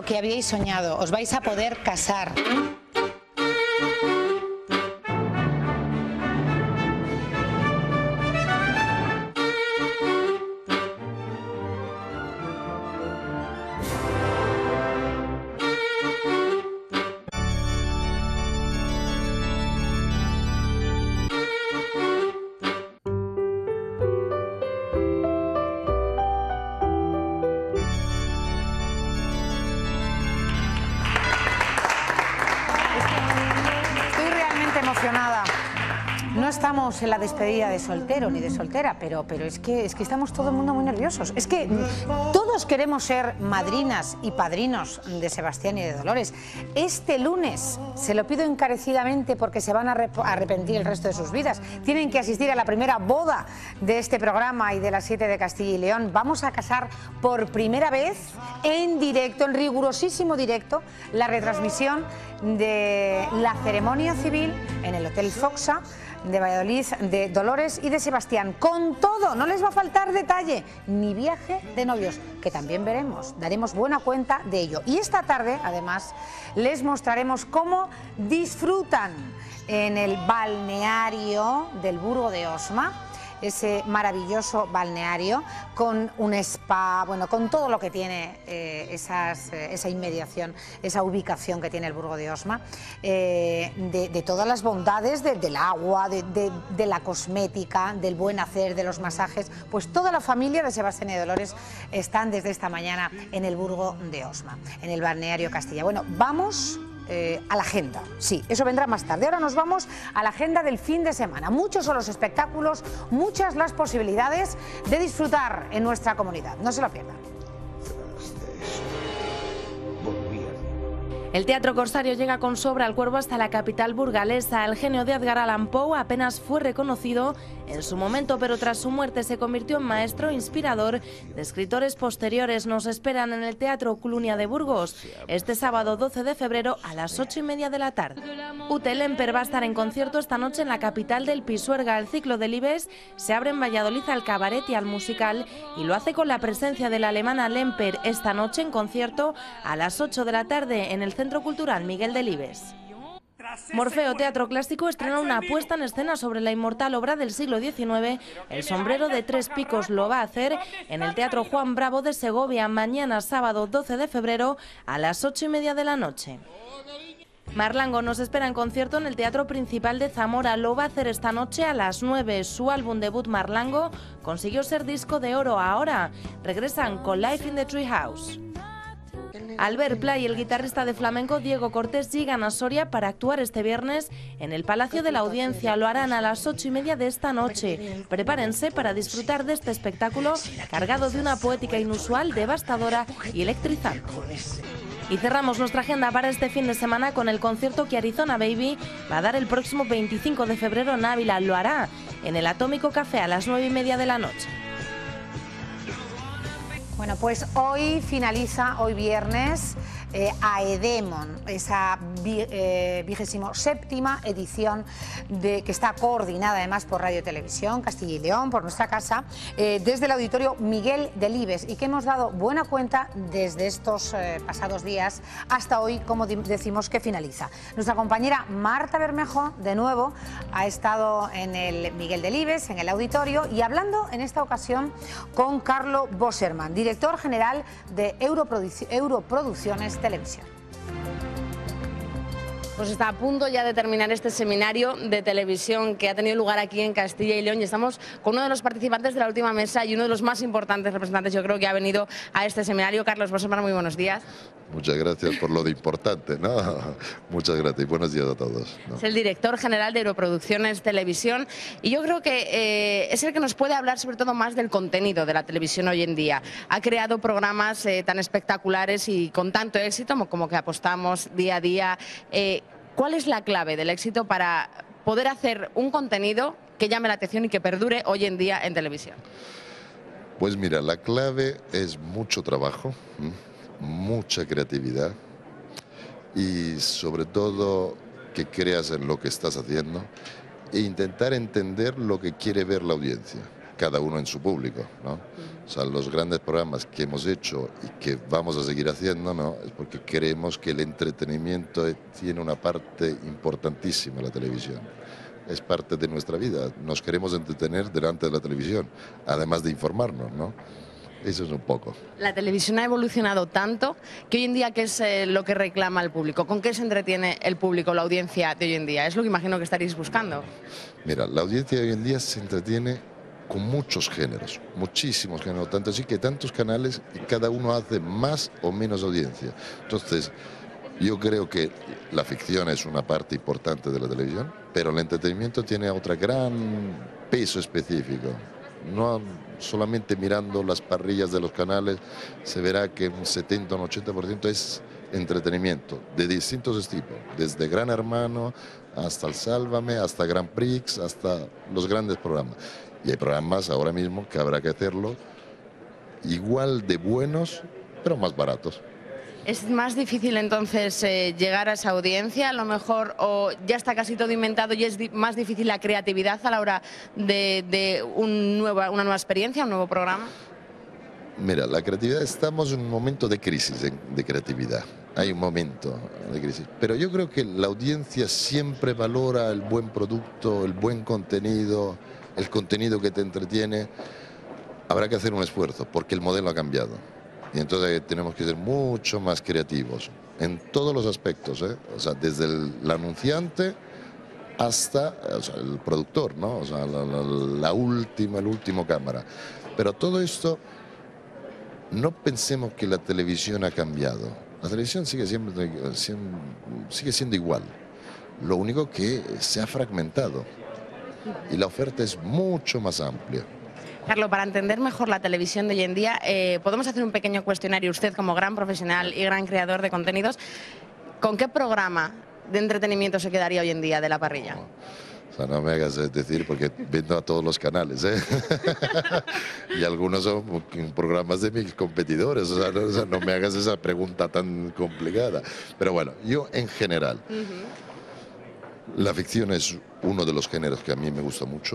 lo que habíais soñado. Os vais a poder casar. No estamos en la despedida de soltero ni de soltera, pero es que estamos todo el mundo muy nerviosos. Es que todos queremos ser madrinas y padrinos de Sebastián y de Dolores. Este lunes, se lo pido encarecidamente porque se van a arrepentir el resto de sus vidas. Tienen que asistir a la primera boda de este programa y de las 7 de Castilla y León. Vamos a casar por primera vez en directo, en rigurosísimo directo, la retransmisión de la ceremonia civil en el Hotel Foxa de Valladolid, de Dolores y de Sebastián. Con todo, no les va a faltar detalle, ni viaje de novios, que también veremos, daremos buena cuenta de ello. Y esta tarde, además, les mostraremos cómo disfrutan en el balneario del Burgo de Osma, ese maravilloso balneario con un spa, bueno, con todo lo que tiene esa inmediación, esa ubicación que tiene el Burgo de Osma, de todas las bondades del agua, de la cosmética, del buen hacer, de los masajes. Pues toda la familia de Sebastián y Dolores están desde esta mañana en el Burgo de Osma, en el balneario Castilla. Bueno, vamos a la agenda, sí, eso vendrá más tarde. Ahora nos vamos a la agenda del fin de semana. Muchos son los espectáculos, muchas las posibilidades de disfrutar en nuestra comunidad. No se lo pierdan. El Teatro Corsario llega con sobra al Cuervo hasta la capital burgalesa. El genio de Edgar Allan Poe apenas fue reconocido en su momento, pero tras su muerte se convirtió en maestro inspirador de escritores posteriores. Nos esperan en el Teatro Clunia de Burgos este sábado 12 de febrero a las 8:30 de la tarde. Ute Lemper va a estar en concierto esta noche en la capital del Pisuerga. El ciclo del Ibes se abre en Valladolid al cabaret y al musical y lo hace con la presencia de la alemana Lemper esta noche en concierto a las 8 de la tarde en el Centro Cultural Miguel Delibes. Morfeo Teatro Clásico estrena una puesta en escena sobre la inmortal obra del siglo XIX, El sombrero de tres picos. Lo va a hacer en el Teatro Juan Bravo de Segovia mañana sábado 12 de febrero a las 8:30 de la noche. Marlango nos espera en concierto en el Teatro Principal de Zamora. Lo va a hacer esta noche a las 9. Su álbum debut Marlango consiguió ser disco de oro. Ahora regresan con Life in the Treehouse. Albert Pla y el guitarrista de flamenco Diego Cortés llegan a Soria para actuar este viernes en el Palacio de la Audiencia. Lo harán a las 8:30 de esta noche. Prepárense para disfrutar de este espectáculo cargado de una poética inusual, devastadora y electrizante. Y cerramos nuestra agenda para este fin de semana con el concierto que Arizona Baby va a dar el próximo 25 de febrero en Ávila. Lo hará en el Atómico Café a las 9:30 de la noche. Bueno, pues hoy finaliza, hoy viernes, Aedemon, esa 27ª edición que está coordinada además por Radio Televisión Castilla y León, por nuestra casa, desde el Auditorio Miguel Delibes, y que hemos dado buena cuenta desde estos pasados días hasta hoy, como decimos, que finaliza. Nuestra compañera Marta Bermejo, de nuevo, ha estado en el Miguel Delibes, en el auditorio, y hablando en esta ocasión con Carlo Bosserman, director general de Europroducciones Televisión. Pues está a punto ya de terminar este seminario de televisión que ha tenido lugar aquí en Castilla y León, y estamos con uno de los participantes de la última mesa y uno de los más importantes representantes, yo creo, que ha venido a este seminario. Carlos Bosserman, muy buenos días. Muchas gracias por lo de importante, ¿no? Muchas gracias y buenos días a todos, ¿no? Es el director general de Europroducciones Televisión y yo creo que es el que nos puede hablar sobre todo más del contenido de la televisión hoy en día. Ha creado programas tan espectaculares y con tanto éxito como que apostamos día a día. ¿Cuál es la clave del éxito para poder hacer un contenido que llame la atención y que perdure hoy en día en televisión? Pues mira, la clave es mucho trabajo, mucha creatividad y sobre todo que creas en lo que estás haciendo e intentar entender lo que quiere ver la audiencia. cada uno en su público, ¿no? O sea, los grandes programas que hemos hecho y que vamos a seguir haciendo, ¿no? Es porque creemos que el entretenimiento tiene una parte importantísima en la televisión. Es parte de nuestra vida. Nos queremos entretener delante de la televisión, además de informarnos, ¿no? Eso es un poco. La televisión ha evolucionado tanto que hoy en día, ¿qué es lo que reclama el público? ¿Con qué se entretiene el público, la audiencia de hoy en día? Es lo que imagino que estaréis buscando. Mira, la audiencia de hoy en día se entretiene con muchos géneros, muchísimos géneros, tanto así que tantos canales y cada uno hace más o menos audiencia. Entonces, yo creo que la ficción es una parte importante de la televisión, pero el entretenimiento tiene otro gran peso específico. No solamente mirando las parrillas de los canales se verá que un 70 o un 80% es entretenimiento de distintos tipos, desde Gran Hermano hasta el Sálvame, hasta Grand Prix, hasta los grandes programas. Y hay programas ahora mismo que habrá que hacerlo igual de buenos, pero más baratos. ¿Es más difícil entonces llegar a esa audiencia, a lo mejor, o ya está casi todo inventado y es más difícil la creatividad a la hora de una nueva experiencia, un nuevo programa? Mira, la creatividad, estamos en un momento de crisis de creatividad. Hay un momento de crisis. Pero yo creo que la audiencia siempre valora el buen producto, el buen contenido, el contenido que te entretiene. Habrá que hacer un esfuerzo porque el modelo ha cambiado. Y entonces tenemos que ser mucho más creativos en todos los aspectos, ¿eh? O sea, desde el anunciante hasta el productor, ¿no? O sea, el último cámara. Pero todo esto, no pensemos que la televisión ha cambiado. La televisión sigue siendo igual. Lo único que se ha fragmentado y la oferta es mucho más amplia. Carlos, para entender mejor la televisión de hoy en día, podemos hacer un pequeño cuestionario. Usted, como gran profesional y gran creador de contenidos, ¿con qué programa de entretenimiento se quedaría hoy en día de la parrilla? O sea, no me hagas decir, porque vendo a todos los canales, ¿eh? Y algunos son programas de mis competidores. O sea, no me hagas esa pregunta tan complicada. Pero bueno, yo en general, la ficción es uno de los géneros que a mí me gusta mucho.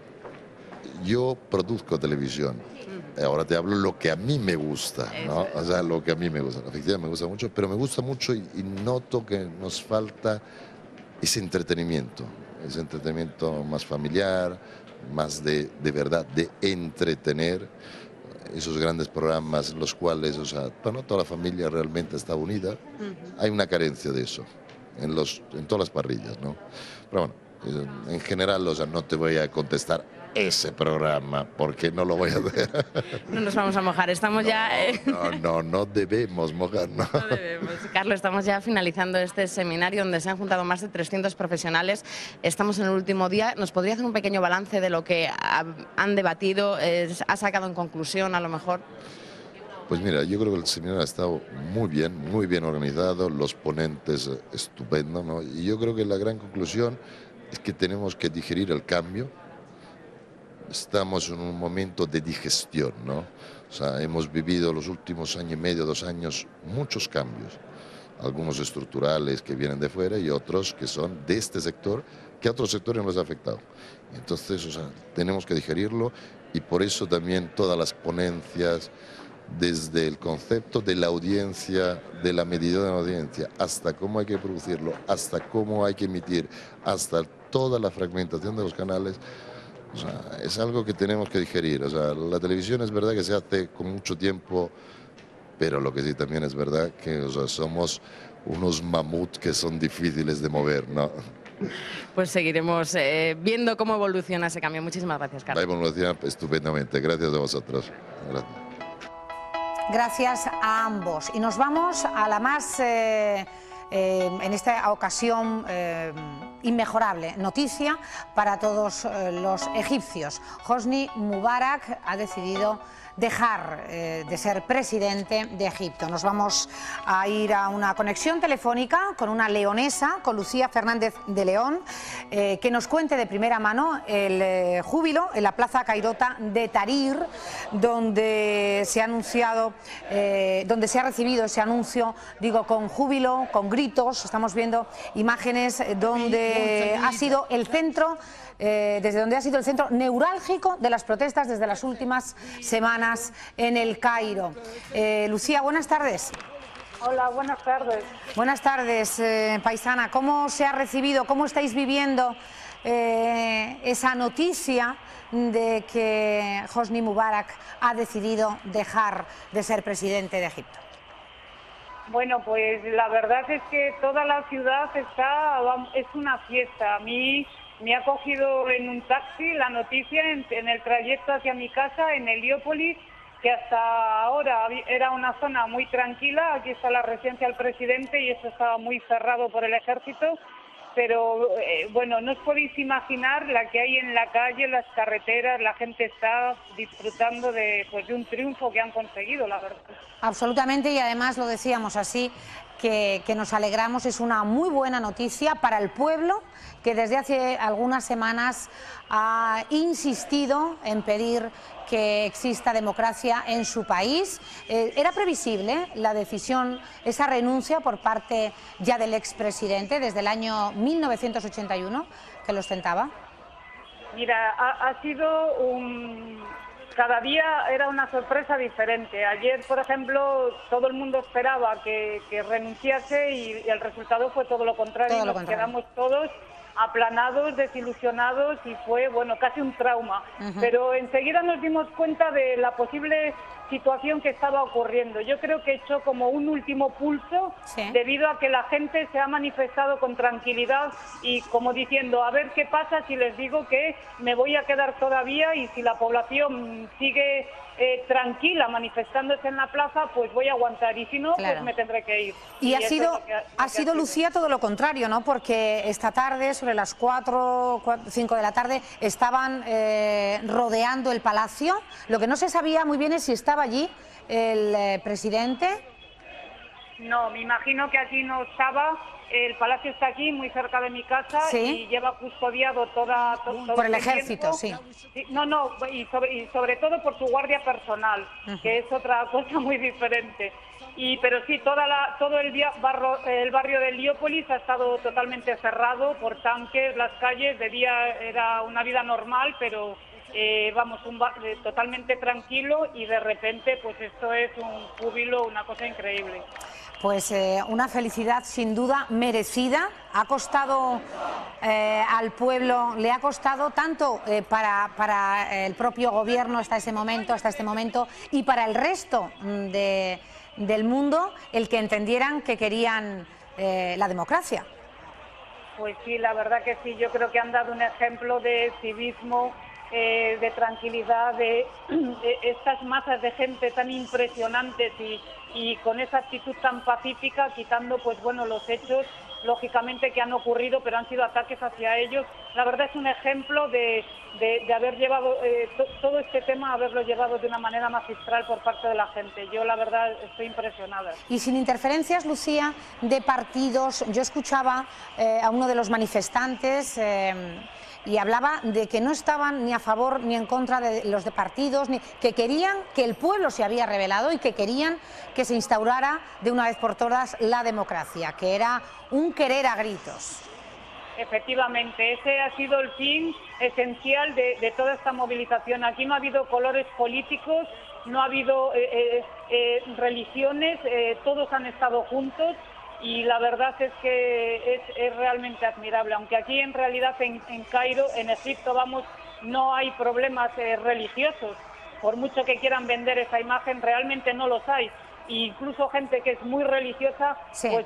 Yo produzco televisión, ahora te hablo lo que a mí me gusta, ¿no? O sea, lo que a mí me gusta. La ficción me gusta mucho, pero me gusta mucho y noto que nos falta ese entretenimiento más familiar, más de verdad, de entretener, esos grandes programas, los cuales, o sea, bueno, toda la familia realmente está unida. Hay una carencia de eso en todas las parrillas, ¿no? Pero bueno, en general, o sea, no te voy a contestar ese programa, porque no lo voy a hacer. No nos vamos a mojar, estamos ya... No debemos mojarnos. No debemos. Carlos, estamos ya finalizando este seminario donde se han juntado más de 300 profesionales. Estamos en el último día. ¿Nos podría hacer un pequeño balance de lo que han debatido? ¿Ha sacado en conclusión, a lo mejor? Pues mira, yo creo que el seminario ha estado muy bien organizado, los ponentes estupendo, ¿no? Y yo creo que la gran conclusión es que tenemos que digerir el cambio. Estamos en un momento de digestión, ¿no? O sea, hemos vivido los últimos año y medio, 2 años, muchos cambios. Algunos estructurales que vienen de fuera y otros que son de este sector, que a otros sectores nos ha afectado. Entonces, o sea, tenemos que digerirlo y por eso también todas las ponencias, desde el concepto de la audiencia, de la medida de la audiencia, hasta cómo hay que producirlo, hasta cómo hay que emitir, hasta toda la fragmentación de los canales. O sea, es algo que tenemos que digerir. O sea, la televisión es verdad que se hace con mucho tiempo, pero lo que sí también es verdad que, o sea, somos unos mamuts que son difíciles de mover, ¿no? Pues seguiremos viendo cómo evoluciona ese cambio. Muchísimas gracias, Carlos. Va a evolucionar estupendamente. Gracias a vosotros. Gracias. Gracias a ambos. Y nos vamos a la más, en esta ocasión, inmejorable noticia para todos los egipcios. Hosni Mubarak ha decidido dejar de ser presidente de Egipto. Nos vamos a ir a una conexión telefónica con una leonesa, con Lucía Fernández de León, que nos cuente de primera mano el júbilo en la Plaza Cairota de Tahrir, donde se ha anunciado, donde se ha recibido ese anuncio, digo, con júbilo, con gritos. Estamos viendo imágenes donde ha sido el centro desde donde ha sido el centro neurálgico de las protestas desde las últimas semanas en el Cairo. Lucía, buenas tardes. Hola, buenas tardes. Buenas tardes, paisana. ¿Cómo se ha recibido, cómo estáis viviendo esa noticia de que Hosni Mubarak ha decidido dejar de ser presidente de Egipto? Bueno, pues la verdad es que toda la ciudad es una fiesta. A mí me ha cogido en un taxi la noticia en el trayecto hacia mi casa en Heliópolis, que hasta ahora era una zona muy tranquila. Aquí está la residencia del presidente y eso estaba muy cerrado por el ejército. Pero bueno, no os podéis imaginar la que hay en la calle, las carreteras, la gente está disfrutando de un triunfo que han conseguido, la verdad. Absolutamente, y además lo decíamos así, que nos alegramos, es una muy buena noticia para el pueblo que desde hace algunas semanas ha insistido en pedir que exista democracia en su país. Era previsible la decisión, esa renuncia por parte ya del expresidente desde el año 1981 que lo ostentaba. Mira, ha sido cada día era una sorpresa diferente. Ayer, por ejemplo, todo el mundo esperaba que renunciase y el resultado fue todo lo contrario. Nos quedamos todos aplanados, desilusionados y fue, bueno, casi un trauma. Pero enseguida nos dimos cuenta de la posible situación que estaba ocurriendo. Yo creo que he hecho como un último pulso debido a que la gente se ha manifestado con tranquilidad y como diciendo, a ver qué pasa si les digo que me voy a quedar todavía y si la población sigue tranquila manifestándose en la plaza, pues voy a aguantar y si no, pues me tendré que ir. Y ha sido, Lucía, todo lo contrario, ¿no? Porque esta tarde, sobre las 4, 5 de la tarde, estaban rodeando el palacio. Lo que no se sabía muy bien es si estaba allí el presidente. No, me imagino que aquí no estaba. El palacio está aquí, muy cerca de mi casa, y lleva custodiado todo por el tiempo. ejército, sí. No, y sobre todo por su guardia personal, que es otra cosa muy diferente. Pero sí, todo el barrio de Heliópolis ha estado totalmente cerrado por tanques, las calles. De día era una vida normal, pero vamos, totalmente tranquilo, y de repente pues esto es un júbilo, una cosa increíble. Pues una felicidad sin duda merecida. Ha costado al pueblo, le ha costado tanto para el propio gobierno hasta este momento y para el resto del mundo el que entendieran que querían la democracia. Pues sí, la verdad que sí, yo creo que han dado un ejemplo de civismo, de tranquilidad, de estas masas de gente tan impresionantes y con esa actitud tan pacífica, quitando pues bueno los hechos lógicamente que han ocurrido, pero han sido ataques hacia ellos. La verdad es un ejemplo de haber llevado todo este tema, haberlo llevado de una manera magistral por parte de la gente. Yo la verdad estoy impresionada. Y sin interferencias, Lucía, de partidos. Yo escuchaba a uno de los manifestantes y hablaba de que no estaban ni a favor ni en contra de los de partidos, que querían, que el pueblo se había rebelado y que querían que se instaurara de una vez por todas la democracia, que era un querer a gritos. Efectivamente, ese ha sido el fin esencial de toda esta movilización. Aquí no ha habido colores políticos, no ha habido religiones, todos han estado juntos. Y la verdad es que es realmente admirable, aunque aquí en realidad en Cairo, en Egipto, vamos, no hay problemas religiosos. Por mucho que quieran vender esa imagen, realmente no los hay. E incluso gente que es muy religiosa, pues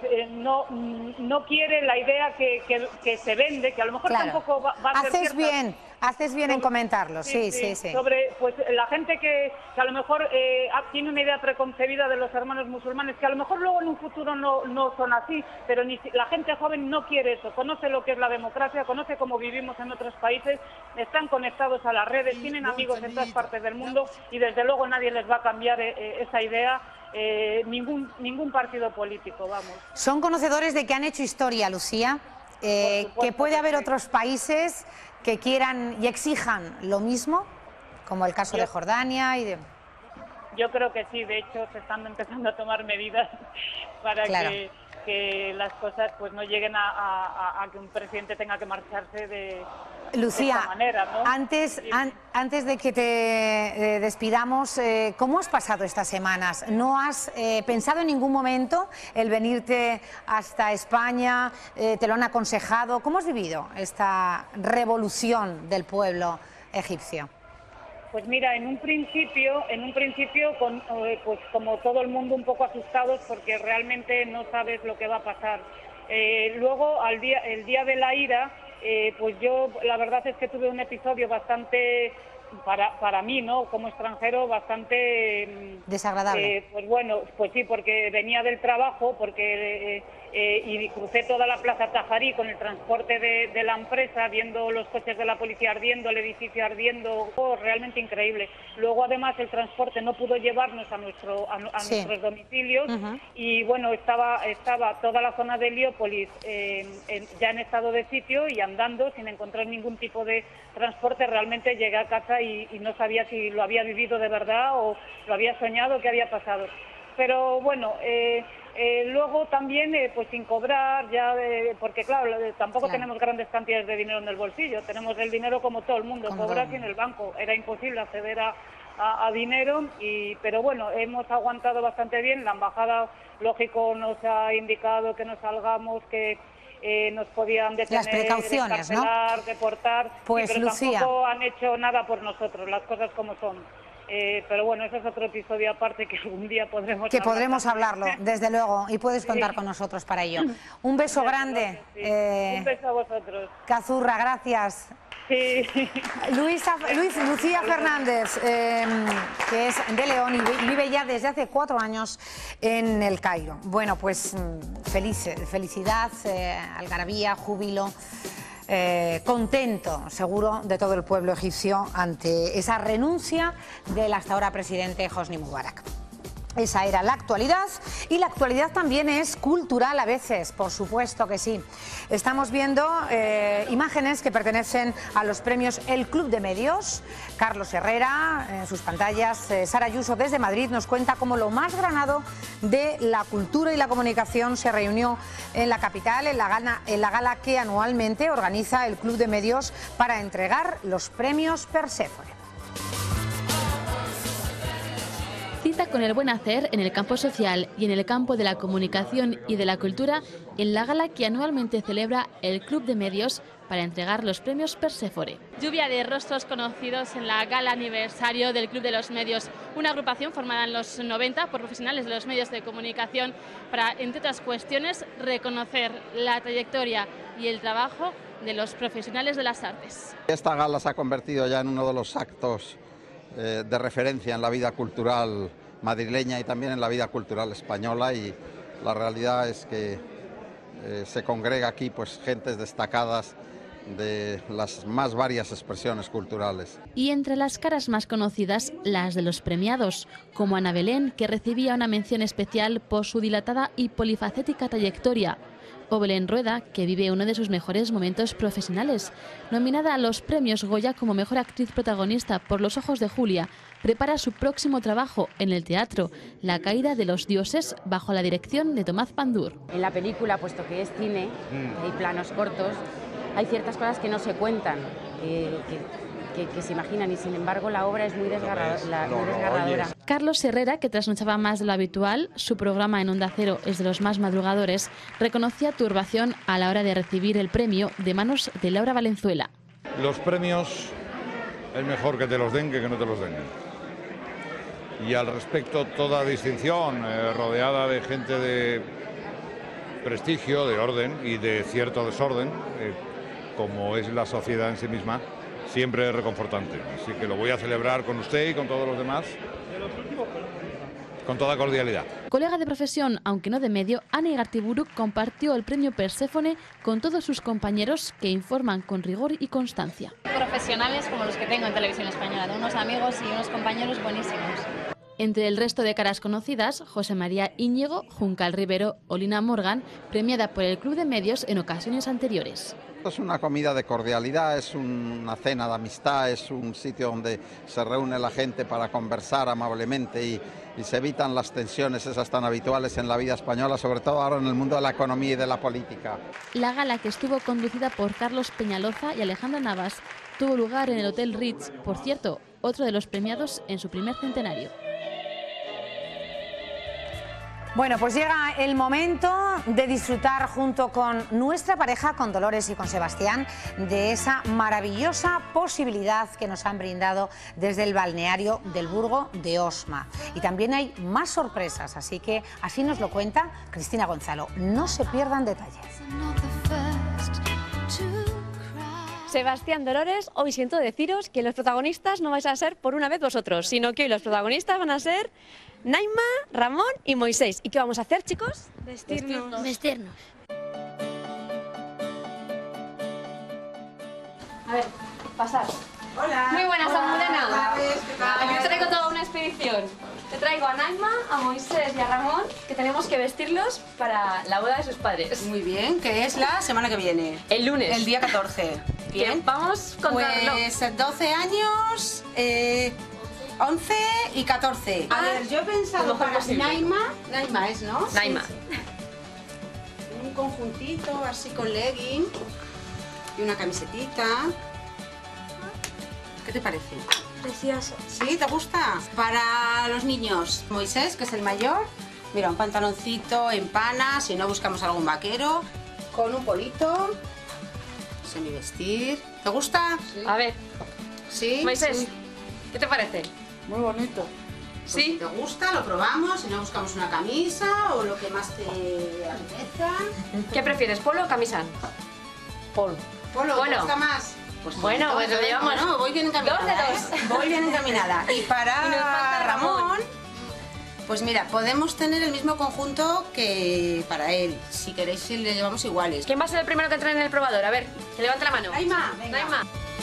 no quiere la idea que se vende, que a lo mejor tampoco va a ser cierta. Haces bien en comentarlo, sí. Sobre pues la gente que a lo mejor tiene una idea preconcebida de los hermanos musulmanes, que a lo mejor luego en un futuro no son así, pero la gente joven no quiere eso, conoce lo que es la democracia, conoce cómo vivimos en otros países, están conectados a las redes, tienen amigos en todas partes del mundo y desde luego nadie les va a cambiar esa idea. Ningún partido político, vamos. Son conocedores de que han hecho historia, Lucía, que puede haber otros países que quieran y exijan lo mismo, como el caso de Jordania y de... Yo creo que sí, de hecho se están empezando a tomar medidas para que las cosas pues no lleguen a que un presidente tenga que marcharse Lucía, de esta manera, ¿no? Antes de que te despidamos, ¿cómo has pasado estas semanas? ¿No has pensado en ningún momento el venirte hasta España? ¿Te lo han aconsejado? ¿Cómo has vivido esta revolución del pueblo egipcio? Pues mira, en un principio, pues como todo el mundo un poco asustados porque realmente no sabes lo que va a pasar. Luego, el día de la ira, pues yo la verdad es que tuve un episodio bastante, para mí, ¿no? Como extranjero, bastante desagradable. Pues bueno, pues sí, porque venía del trabajo, y crucé toda la Plaza Tajarí con el transporte de la empresa, viendo los coches de la policía ardiendo, el edificio ardiendo, realmente increíble. Luego, además, el transporte no pudo llevarnos a nuestros domicilios, y bueno, estaba toda la zona de Heliópolis ya en estado de sitio y andando sin encontrar ningún tipo de transporte. Realmente llegué a casa y no sabía si lo había vivido de verdad o lo había soñado, qué había pasado. Pero bueno, luego también pues sin cobrar, porque claro, tampoco tenemos grandes cantidades de dinero en el bolsillo, tenemos el dinero como todo el mundo, cobras en el banco, era imposible acceder a dinero, pero bueno, hemos aguantado bastante bien. La embajada, lógico, nos ha indicado que no salgamos, que nos podían detener, las precauciones, encarcelar, ¿no? Deportar, pues, pero Lucía, tampoco han hecho nada por nosotros, las cosas como son. Pero bueno, eso es otro episodio aparte que un día podremos hablarlo, desde luego, y puedes contar con nosotros para ello. Un beso grande. Un beso a vosotros. Cazurra, gracias. Sí. Lucía Fernández, que es de León y vive ya desde hace 4 años en El Cairo. Bueno, pues felicidad, algarabía, júbilo. Contento, seguro, de todo el pueblo egipcio ante esa renuncia del hasta ahora presidente Hosni Mubarak. Esa era la actualidad, y la actualidad también es cultural a veces, por supuesto que sí. Estamos viendo imágenes que pertenecen a los premios El Club de Medios. Carlos Herrera, en sus pantallas. Sara Ayuso desde Madrid nos cuenta cómo lo más granado de la cultura y la comunicación se reunió en la capital, en la gala que anualmente organiza el Club de Medios para entregar los premios Perséfone. Cita con el buen hacer en el campo social y en el campo de la comunicación y de la cultura en la gala que anualmente celebra el Club de Medios para entregar los premios Perséfone. Lluvia de rostros conocidos en la gala aniversario del Club de los Medios, una agrupación formada en los 90 por profesionales de los medios de comunicación para, entre otras cuestiones, reconocer la trayectoria y el trabajo de los profesionales de las artes. Esta gala se ha convertido ya en uno de los actos de referencia en la vida cultural madrileña y también en la vida cultural española, y la realidad es que se congrega aquí pues gentes destacadas de las más varias expresiones culturales. Y entre las caras más conocidas, las de los premiados, como Ana Belén, que recibía una mención especial por su dilatada y polifacética trayectoria, o Belén Rueda, que vive uno de sus mejores momentos profesionales. Nominada a los premios Goya como mejor actriz protagonista por Los ojos de Julia, prepara su próximo trabajo en el teatro, La caída de los dioses, bajo la dirección de Tomás Pandur. En la película, puesto que es cine, hay planos cortos, hay ciertas cosas que no se cuentan, que se imaginan, y sin embargo la obra es muy desgarradora. Carlos Herrera, que trasnochaba más de lo habitual, su programa en Onda Cero es de los más madrugadores, reconocía turbación a la hora de recibir el premio de manos de Laura Valenzuela. Los premios es mejor que te los den que no te los den. Y al respecto, toda distinción rodeada de gente de prestigio, de orden y de cierto desorden, como es la sociedad en sí misma, siempre es reconfortante. Así que lo voy a celebrar con usted y con todos los demás, con toda cordialidad. Colega de profesión, aunque no de medio, Ana Igartiburu compartió el premio Perséfone con todos sus compañeros, que informan con rigor y constancia. Profesionales como los que tengo en Televisión Española, de unos amigos y unos compañeros buenísimos. Entre el resto de caras conocidas, José María Íñigo, Juncal Rivero o Lina Morgan, premiada por el Club de Medios en ocasiones anteriores. Es una comida de cordialidad, es una cena de amistad, es un sitio donde se reúne la gente para conversar amablemente y se evitan las tensiones esas tan habituales en la vida española, sobre todo ahora en el mundo de la economía y de la política. La gala, que estuvo conducida por Carlos Peñaloza y Alejandra Navas, tuvo lugar en el Hotel Ritz, por cierto, otro de los premiados en su primer centenario. Bueno, pues llega el momento de disfrutar junto con nuestra pareja, con Dolores y con Sebastián, de esa maravillosa posibilidad que nos han brindado desde el balneario del Burgo de Osma. Y también hay más sorpresas, así que así nos lo cuenta Cristina Gonzalo. No se pierdan detalles. Sebastián, Dolores, hoy siento deciros que los protagonistas no vais a ser por una vez vosotros, sino que hoy los protagonistas van a ser Naima, Ramón y Moisés. ¿Y qué vamos a hacer, chicos? Vestirnos. A ver, pasad. Hola. Muy buenas, Almudena. ¿Qué tal? Aquí os traigo toda una expedición. Te traigo a Naima, a Moisés y a Ramón, que tenemos que vestirlos para la boda de sus padres. Muy bien, que es la semana que viene. El lunes. El día 14. Bien. Vamos a contarlo. Pues 12 años, 11 y 14. A ver, yo he pensado para Naima es, ¿no? Naima. Sí. Un conjuntito así con legging y una camisetita. ¿Qué te parece? Precioso. ¿Sí? ¿Te gusta? Para los niños, Moisés, que es el mayor, mira, un pantaloncito en pana, si no buscamos algún vaquero, con un polito, semivestir. ¿Te gusta? Sí. A ver. ¿Sí? Moisés, sí. ¿Qué te parece? Muy bonito. Pues ¿Sí? Si te gusta, lo probamos, si no buscamos una camisa o lo que más te apetezca. ¿Qué prefieres, polo o camisa? Polo. ¿Polo? ¿Te gusta más? Pues bueno, pues lo llevamos. Bueno, voy bien encaminada. 2 de 2. Voy bien encaminada. Y para Y nos falta Ramón, pues mira, podemos tener el mismo conjunto que para él. Si queréis, si le llevamos iguales. ¿Quién va a ser el primero que entre en el probador? A ver, que levante la mano. Naima, venga. Naima.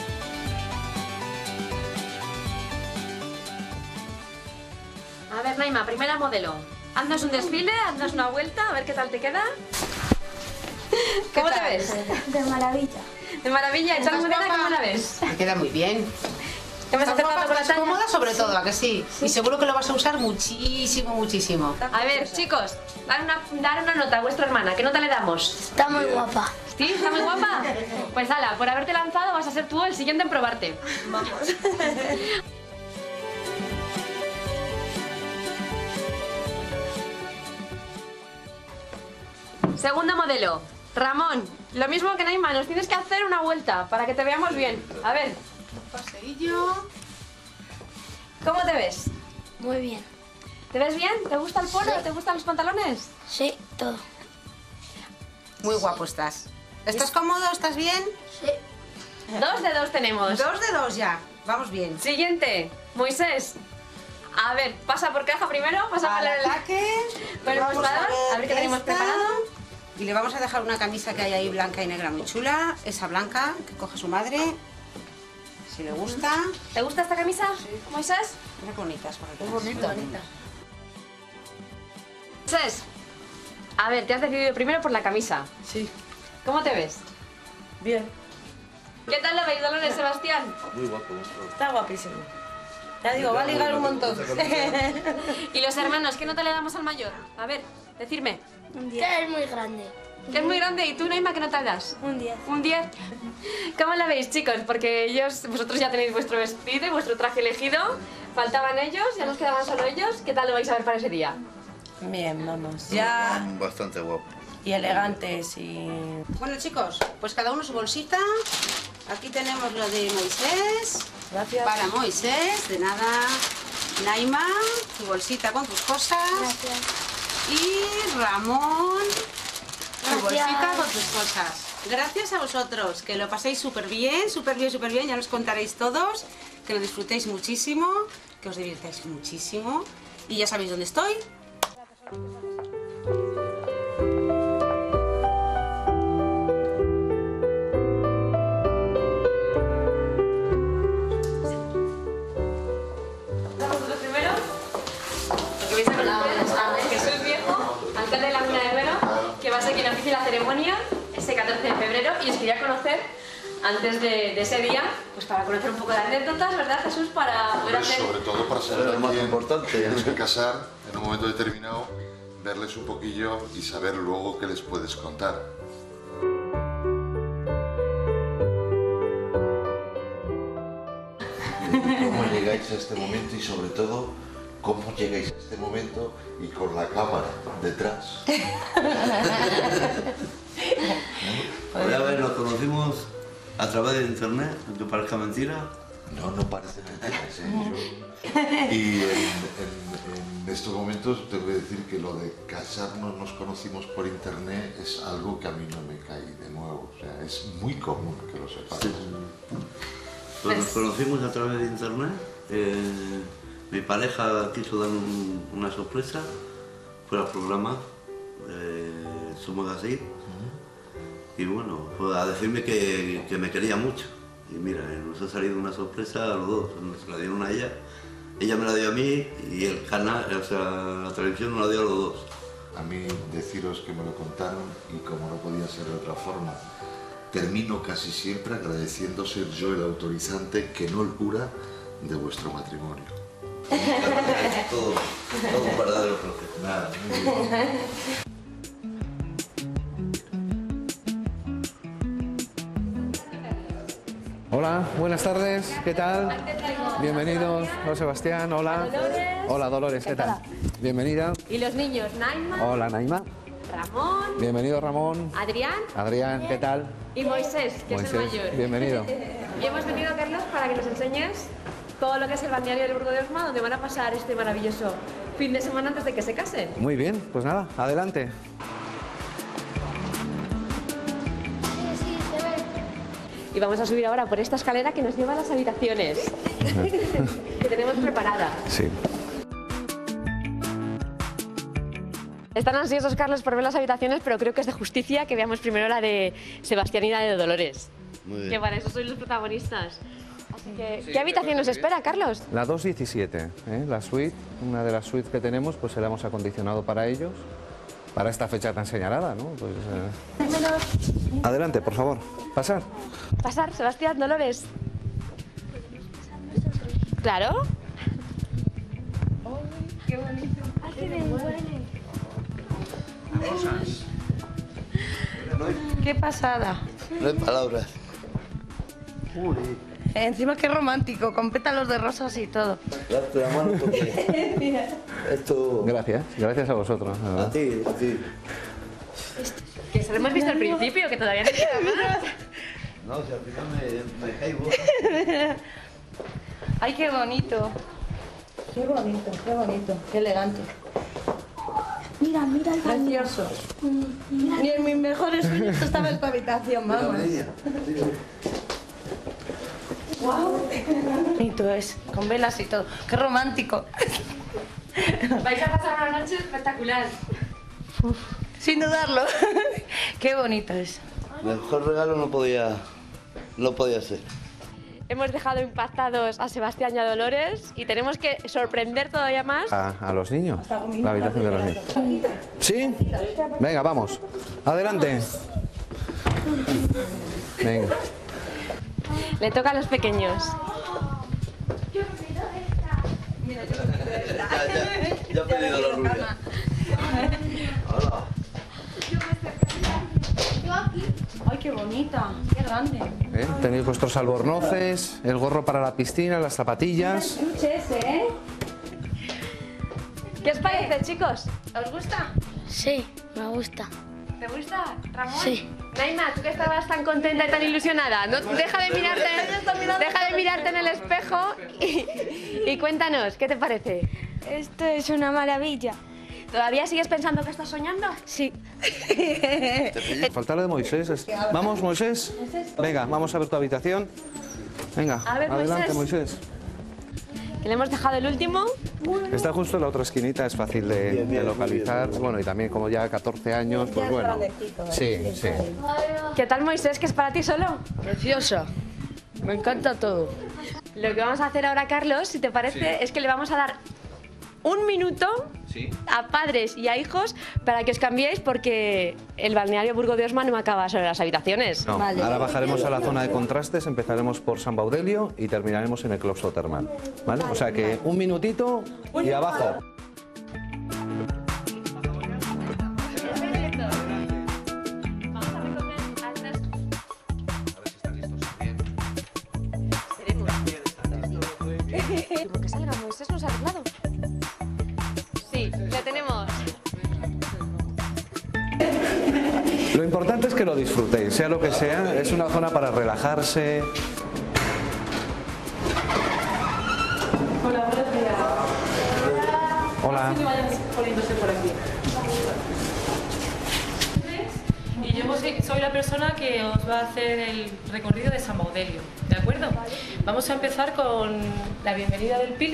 A ver, Naima, primera modelo. Haznos un desfile, haznos una vuelta, a ver qué tal te queda. ¿Cómo te ves? De maravilla. De maravilla, echar Almudena, ¿cómo la ves? Me queda muy bien. ¿Te vas a hacer guapa, con la estás talla? cómoda sobre todo, ¿a que sí? Y seguro que lo vas a usar muchísimo, muchísimo. A ver, chicos, dar una nota a vuestra hermana. ¿Qué nota le damos? Está muy guapa. ¿Sí? ¿Está muy guapa? Pues ala, por haberte lanzado vas a ser tú el siguiente en probarte. Vamos. Segunda modelo. Ramón, lo mismo que Naima, nos tienes que hacer una vuelta para que te veamos bien. A ver. Paseillo. ¿Cómo te ves? Muy bien. ¿Te ves bien? ¿Te gusta el polo? Sí. ¿Te gustan los pantalones? Sí, todo. Muy guapo estás. ¿Estás cómodo? ¿Estás bien? Sí. 2 de 2 tenemos. 2 de 2 ya. Vamos bien. Siguiente. Moisés. A ver, pasa por caja primero. Pasa por el ataque. Por el mostrador. A ver qué tenemos esta. preparado. Y le vamos a dejar una camisa que hay ahí blanca y negra muy chula. Esa blanca que coge su madre. Si le gusta. ¿Te gusta esta camisa, Moisés? Mira qué bonitas por aquí. Es bonita. Moisés, a ver, te has decidido primero por la camisa. Sí. ¿Cómo te ves? Bien. ¿Qué tal lo veis, Dolores, Sebastián? Muy guapo. Está guapísimo. Ya digo, va a ligar un montón. ¿Y los hermanos, qué nota le damos al mayor? A ver, decirme. Un 10. Que es muy grande. Que es muy grande. ¿Y tú, Naima, qué nota le das? Un 10. ¿Un 10? ¿Cómo la veis, chicos? Porque vosotros ya tenéis vuestro vestido y vuestro traje elegido. Faltaban ellos, ya nos quedaban solo ellos. ¿Qué tal lo vais a ver para ese día? Bien, vamos. Ya. Bastante guapo. Y elegantes y... Bueno, chicos, pues cada uno su bolsita. Aquí tenemos lo de Moisés. Gracias. Para Moisés, de nada. Naima, tu bolsita con tus cosas. Gracias. Y Ramón, tu Gracias. bolsita con tus cosas. Gracias a vosotros, que lo paséis súper bien, súper bien, súper bien. Ya nos contaréis todos, que lo disfrutéis muchísimo, que os divirtáis muchísimo. Y ya sabéis dónde estoy. quería conocer antes de ese día, pues para conocer un poco de anécdotas, ¿verdad, Jesús? Para poder hacer... Sobre todo para saber a quién tienes que casar en un momento determinado, verles un poquillo y saber luego qué les puedes contar. ¿Cómo llegáis a este momento y sobre todo cómo llegáis a este momento y con la cámara detrás? Pues a ver, nos conocimos a través de internet, aunque parezca mentira. No, no parece mentira, Y en estos momentos tengo que decir que lo de casarnos, nos conocimos por internet, es algo que a mí no me cae de nuevo. O sea, es muy común que lo sepamos. Sí. Pues nos conocimos a través de internet. Mi pareja quiso dar una sorpresa, fue al programa su magazine. Y bueno, fue a decirme que me quería mucho. Y mira, nos ha salido una sorpresa a los dos. Se la dieron a ella me la dio a mí y el canal, o sea, la televisión nos la dio a los dos. A mí deciros que me lo contaron y como no podía ser de otra forma, termino casi siempre agradeciendo ser yo el autorizante, que no el cura, de vuestro matrimonio. todo un verdadero profesional. Hola, buenas tardes, ¿qué tal? Bienvenidos, hola Sebastián, hola. Dolores. Hola Dolores, ¿qué tal? Bienvenida. Y los niños, Naima, Hola Naima. Ramón, Bienvenido Ramón. Adrián ¿Qué tal? y Moisés, que es el Moisés, mayor. bienvenido. Y hemos venido, Carlos, para que nos enseñes todo lo que es el balneario del Burgo de Osma, donde van a pasar este maravilloso fin de semana antes de que se casen. Muy bien, pues nada, adelante. Y vamos a subir ahora por esta escalera que nos lleva a las habitaciones que tenemos preparadas. Sí. Están ansiosos, Carlos, por ver las habitaciones, pero creo que es de justicia que veamos primero la de Sebastián y la de Dolores. Muy bien. Que para eso sois los protagonistas. Así que, ¿qué habitación nos espera, Carlos? La 217, la suite, una de las suites que tenemos, pues se la hemos acondicionado para ellos, para esta fecha tan señalada, ¿no? Pues, adelante, por favor, pasar. Pasar, Sebastián, Dolores. Claro. Qué bonito. Hace de duele. Qué pasada. No hay palabras. Encima qué romántico, con pétalos de rosas y todo. Darte la mano porque esto... Gracias a vosotros. A ti, a ti. Que se lo hemos visto al principio, que todavía no queda más. No, si al final me caigo. Ay, qué bonito. Qué bonito, qué elegante. Mira, mira el baño. Precioso. Ni en mis mejores sueños estaba en tu habitación, mamá. ¡Guau! Qué bonito es, con velas y todo. ¡Qué romántico! Vais a pasar una noche espectacular. Uf, sin dudarlo. ¡Qué bonito es! Mejor regalo no podía ser. Hemos dejado impactados a Sebastián y a Dolores y tenemos que sorprender todavía más. A los niños, la habitación de los niños. ¿Sí? Venga, vamos. Adelante. Venga. Le toca a los pequeños. Ya he pedido la rubia. Hola. ¡Ay, qué bonita! ¡Qué grande! Tenéis vuestros albornoces, el gorro para la piscina, las zapatillas. ¿Qué os parece, chicos? ¿Os gusta? Sí, me gusta. ¿Te gusta, Ramón? Sí. Naima, tú que estabas tan contenta y tan ilusionada, no, deja de mirarte en el espejo y cuéntanos, ¿qué te parece? Esto es una maravilla. ¿Todavía sigues pensando que estás soñando? Sí. Falta lo de Moisés. Vamos, Moisés. Venga, vamos a ver tu habitación. Venga, A ver, adelante, Moisés. Que le hemos dejado el último. Está justo en la otra esquinita, es fácil de localizar. Bueno, y también como ya 14 años, pues bueno. Sí, sí. ¿Qué tal, Moisés, que es para ti solo? Preciosa. Me encanta todo. Lo que vamos a hacer ahora, Carlos, si te parece, es que le vamos a dar un minuto a padres y a hijos para que os cambiéis porque el balneario Burgo de Osma no acaba sobre las habitaciones. No, ahora bajaremos a la zona de contrastes, empezaremos por San Baudelio y terminaremos en el claustro termal, ¿vale? O sea que un minutito y abajo. ¿Por qué salga Moisés? ¿Nos ha arreglado? Sí, la tenemos. Lo importante es que lo disfrutéis, sea lo que sea, es una zona para relajarse. Hola, buenos días. Hola. Que vayan poniéndose por aquí. Y yo soy la persona que os va a hacer el recorrido de San Baudelio, ¿de acuerdo? Vamos a empezar con la bienvenida del Pili.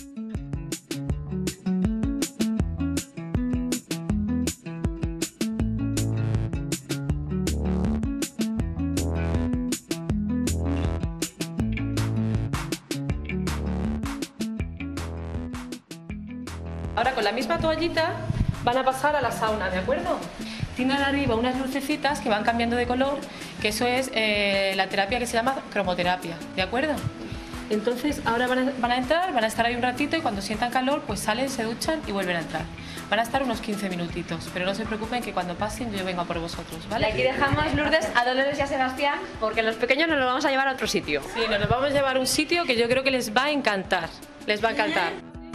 Ahora con la misma toallita van a pasar a la sauna, ¿de acuerdo? Tienen arriba unas lucecitas que van cambiando de color, que eso es la terapia que se llama cromoterapia, ¿de acuerdo? Entonces ahora van a entrar, van a estar ahí un ratito y cuando sientan calor pues salen, se duchan y vuelven a entrar. Van a estar unos 15 minutitos, pero no se preocupen que cuando pasen yo vengo a por vosotros, ¿vale? Y aquí dejamos, Lourdes, a Dolores y a Sebastián porque los pequeños nos los vamos a llevar a otro sitio. Sí, nos los vamos a llevar a un sitio que yo creo que les va a encantar, les va a encantar.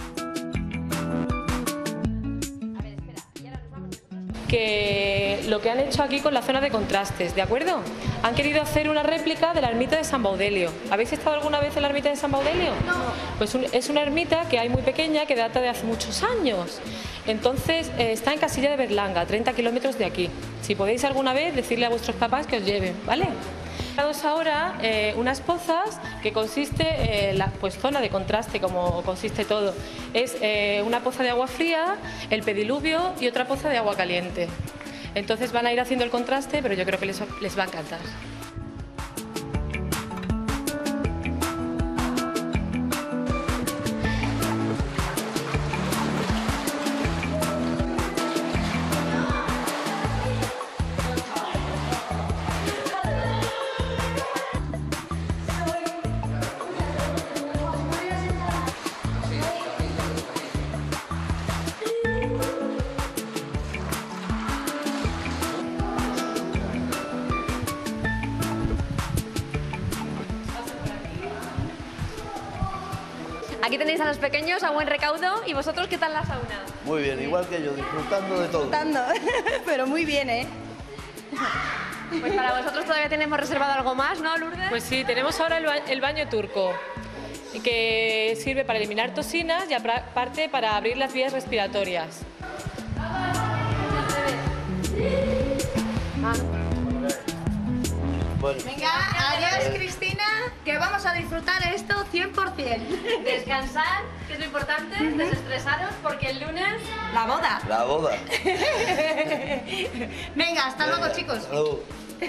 Que lo que han hecho aquí con la zona de contrastes, ¿de acuerdo? Han querido hacer una réplica de la ermita de San Baudelio. ¿Habéis estado alguna vez en la ermita de San Baudelio? No. Pues es una ermita que hay muy pequeña, que data de hace muchos años. Entonces está en Casilla de Berlanga, 30 kilómetros de aquí. Si podéis alguna vez, decirle a vuestros papás que os lleven, ¿vale? Tenemos ahora unas pozas que consiste en la zona de contraste, como consiste todo. Es una poza de agua fría, el pediluvio y otra poza de agua caliente. Entonces van a ir haciendo el contraste, pero yo creo que les va a encantar. Aquí tenéis a los pequeños a buen recaudo y vosotros, ¿qué tal la sauna? Muy bien, igual que yo, disfrutando de todo. Pero muy bien, ¿eh? Pues para vosotros todavía tenemos reservado algo más, ¿no, Lourdes? Pues sí, tenemos ahora el baño turco, que sirve para eliminar toxinas y aparte para abrir las vías respiratorias. Bueno. Venga, adiós Cristina, que vamos a disfrutar esto 100%. Descansar, que es lo importante, desestresaros, porque el lunes... La boda. La boda. Venga, hasta luego, chicos. Hasta luego.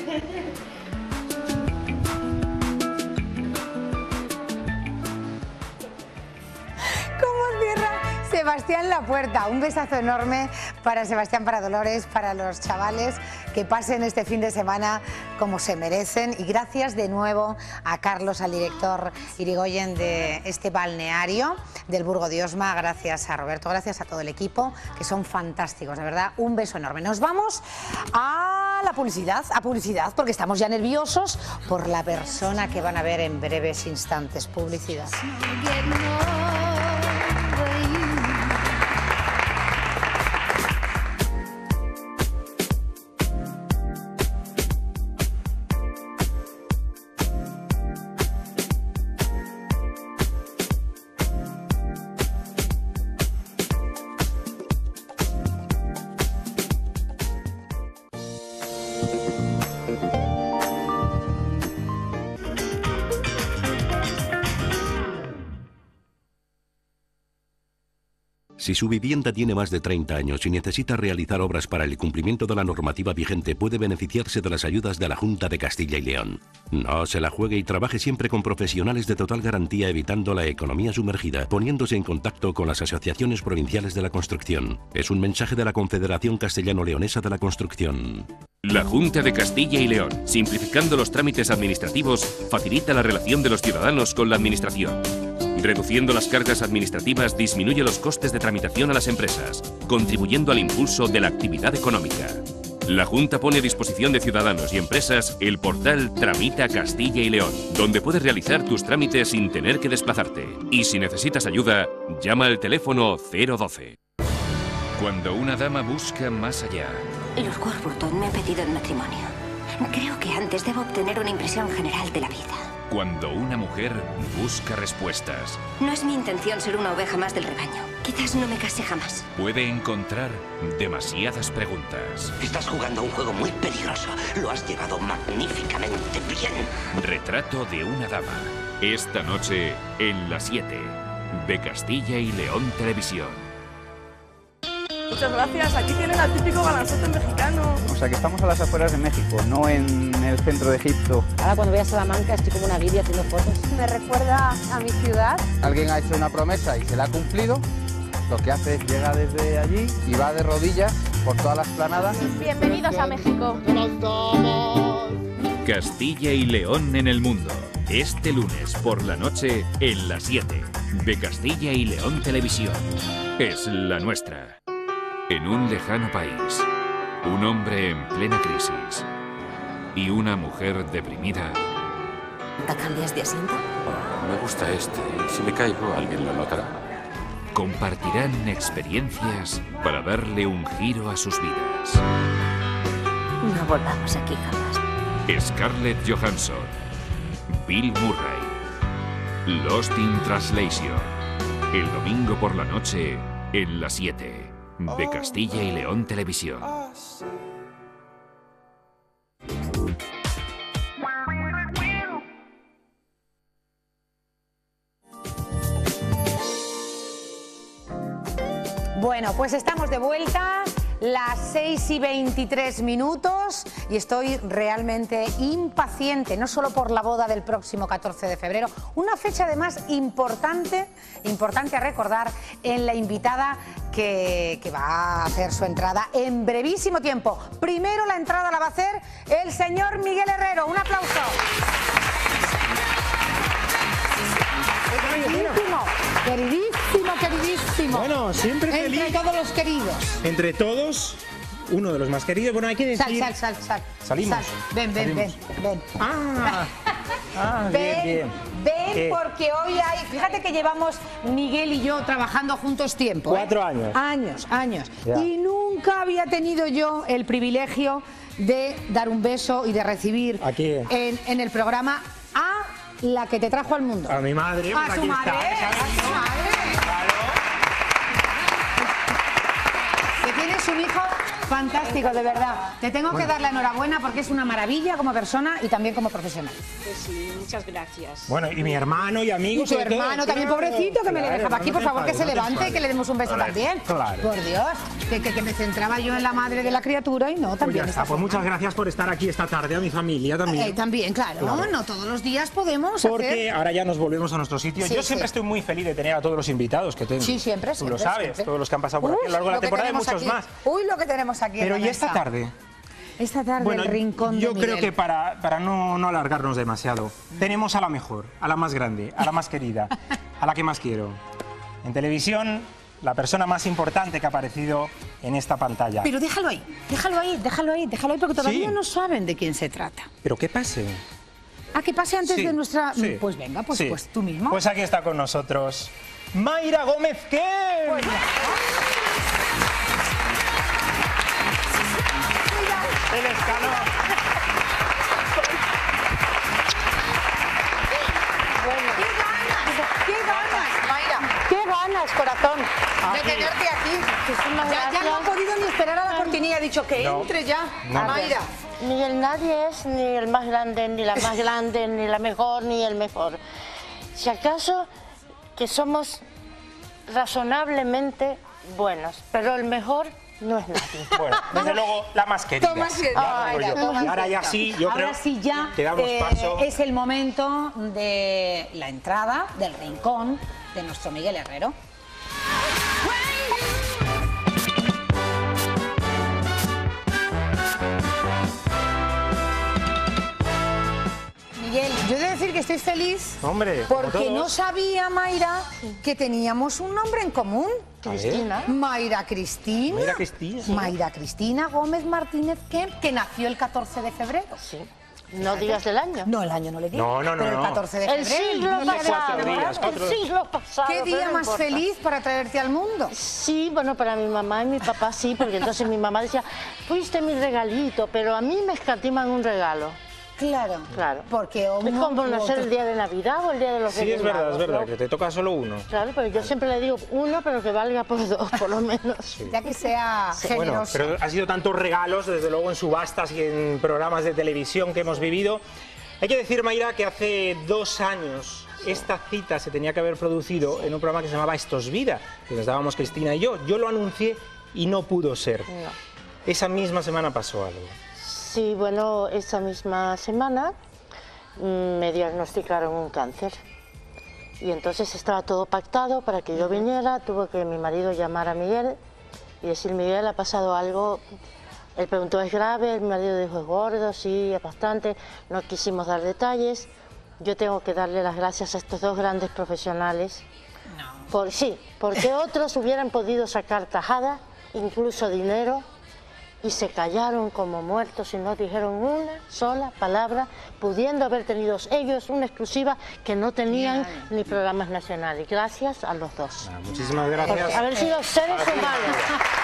¿Cómo cierra Sebastián la puerta? Un besazo enorme para Sebastián, para Dolores, para los chavales, que pasen este fin de semana como se merecen. Y gracias de nuevo a Carlos, al director Irigoyen de este balneario del Burgo de Osma. Gracias a Roberto, gracias a todo el equipo, que son fantásticos, de verdad. Un beso enorme. Nos vamos a la publicidad, porque estamos ya nerviosos por la persona que van a ver en breves instantes. Publicidad. Si su vivienda tiene más de 30 años y necesita realizar obras para el cumplimiento de la normativa vigente, puede beneficiarse de las ayudas de la Junta de Castilla y León. No se la juegue y trabaje siempre con profesionales de total garantía, evitando la economía sumergida, poniéndose en contacto con las asociaciones provinciales de la construcción. Es un mensaje de la Confederación Castellano-Leonesa de la Construcción. La Junta de Castilla y León, simplificando los trámites administrativos, facilita la relación de los ciudadanos con la administración. Reduciendo las cargas administrativas, disminuye los costes de tramitación a las empresas, contribuyendo al impulso de la actividad económica. La Junta pone a disposición de ciudadanos y empresas el portal Tramita Castilla y León, donde puedes realizar tus trámites sin tener que desplazarte. Y si necesitas ayuda, llama al teléfono 012. Cuando una dama busca más allá. Los Warburton me han pedido en matrimonio. Creo que antes debo obtener una impresión general de la vida. Cuando una mujer busca respuestas. No es mi intención ser una oveja más del rebaño. Quizás no me case jamás. Puede encontrar demasiadas preguntas. Estás jugando a un juego muy peligroso. Lo has llevado magníficamente bien. Retrato de una dama. Esta noche en las 7 de Castilla y León Televisión. Muchas gracias. Aquí tienen al típico galanzote mexicano. O sea que estamos a las afueras de México, no en el centro de Egipto. Ahora cuando voy a Salamanca estoy como una guiria haciendo fotos. Me recuerda a mi ciudad. Alguien ha hecho una promesa y se la ha cumplido. Lo que hace es llega desde allí y va de rodillas por toda la explanada. Bienvenidos a México. Castilla y León en el mundo. Este lunes por la noche en las 7 de Castilla y León Televisión. Es la nuestra. En un lejano país, un hombre en plena crisis y una mujer deprimida. ¿Te cambias de asiento? Me gusta este y si me caigo alguien lo notará. Compartirán experiencias para darle un giro a sus vidas. No volvamos aquí jamás. Scarlett Johansson, Bill Murray, Lost in Translation. El domingo por la noche en las 7 de Castilla y León Televisión. Bueno, pues estamos de vuelta, las 6:23 y estoy realmente impaciente, no solo por la boda del próximo 14 de febrero, una fecha además importante a recordar en la invitada que va a hacer su entrada en brevísimo tiempo. Primero la entrada la va a hacer el señor Miguel Herrero. Un aplauso. Queridísimo. Bueno, siempre feliz. Entre todos los queridos. Entre todos, uno de los más queridos. Bueno, hay que decir... Sal. Salimos. Ven. Bien. Ven, porque hoy hay... Fíjate que llevamos Miguel y yo trabajando juntos tiempo. 4 años. Años. Ya. Y nunca había tenido yo el privilegio de dar un beso y de recibir aquí en el programa a la que te trajo al mundo. A mi madre. A su madre. Que tienes un hijo fantástico, de verdad. Te tengo que dar la enhorabuena porque es una maravilla como persona y también como profesional. Pues sí, muchas gracias. Bueno, y mi hermano y amigos. Y tu hermano también, pobrecito, que me le dejaba aquí, por favor, que se levante y que le demos un beso también. Claro. Por Dios, que me centraba yo en la madre de la criatura y no, también. Pues ya está, pues muchas gracias por estar aquí esta tarde, a mi familia también. También, claro, no todos los días podemos porque ahora ya nos volvemos a nuestro sitio. Sí, yo siempre estoy muy feliz de tener a todos los invitados que tengo. Sí, siempre. Tú lo sabes, siempre. todos los que han pasado por aquí a lo largo de la temporada y muchos aquí. más. Uy, lo que tenemos aquí. Pero ¿y esta tarde? Esta tarde, bueno, el rincón de yo Miguel. creo que para no alargarnos demasiado, tenemos a la mejor, a la más grande, a la más querida, a la que más quiero. En televisión, la persona más importante que ha aparecido en esta pantalla. Pero déjalo ahí, porque todavía no saben de quién se trata. Pero que pase. Que pase antes de nuestra... Sí. Pues venga, pues tú mismo. Pues aquí está con nosotros Mayra Gómez Ken. Pues El escalón. ¡Qué ganas, corazón! De tenerte aquí. Ya no ha podido ni esperar a la cortinilla, ha dicho que entre ya. Mayra. Miguel, nadie es ni el más grande, ni la más grande, ni la mejor, ni el mejor. Si acaso que somos razonablemente buenos, pero el mejor no es nadie. Bueno, desde luego, la más querida. Y ahora ya sí, yo creo que damos paso. Es el momento de la entrada, del rincón de nuestro Miguel Herrero. Miguel, yo he de decir que estoy feliz. Hombre, porque no sabía, Mayra, que teníamos un nombre en común. Cristina. Mayra Cristina. Mayra Cristina. Mayra Cristina Gómez Martínez Kemp, que nació el 14 de febrero. Sí. No digas el año. No, el año no le digo. No. Pero el 14 de febrero. El siglo pasado. El siglo pasado. ¿Qué día más feliz para traerte al mundo? Sí, bueno, para mi mamá y mi papá sí, porque entonces mi mamá decía, fuiste mi regalito, pero a mí me escatiman un regalo. Claro, claro. Porque es como no ser el día de Navidad o el día de los Reyes Sí, es verdad, ¿no? que te toca solo uno. Claro, pero yo siempre le digo uno, pero que valga por dos, por lo menos. Sí. Ya que sea generoso. Bueno, pero ha sido tantos regalos, desde luego en subastas y en programas de televisión que hemos vivido. Hay que decir, Mayra, que hace 2 años esta cita se tenía que haber producido en un programa que se llamaba Esto es Vida, que nos dábamos Cristina y yo. Yo lo anuncié y no pudo ser. No. Esa misma semana pasó algo. Sí, bueno, esa misma semana me diagnosticaron un cáncer. Y entonces estaba todo pactado para que yo viniera. Tuvo que mi marido llamar a Miguel y decir, Miguel, ha pasado algo. Él preguntó, ¿es grave? Mi marido dijo, es gordo, sí, es bastante. No quisimos dar detalles. Yo tengo que darle las gracias a estos 2 grandes profesionales. Sí, porque otros hubieran podido sacar tajada, incluso dinero, y se callaron como muertos y no dijeron una sola palabra, pudiendo haber tenido ellos una exclusiva que no tenían ni programas nacionales. Gracias a los 2. Muchísimas gracias. Por haber sido seres humanos.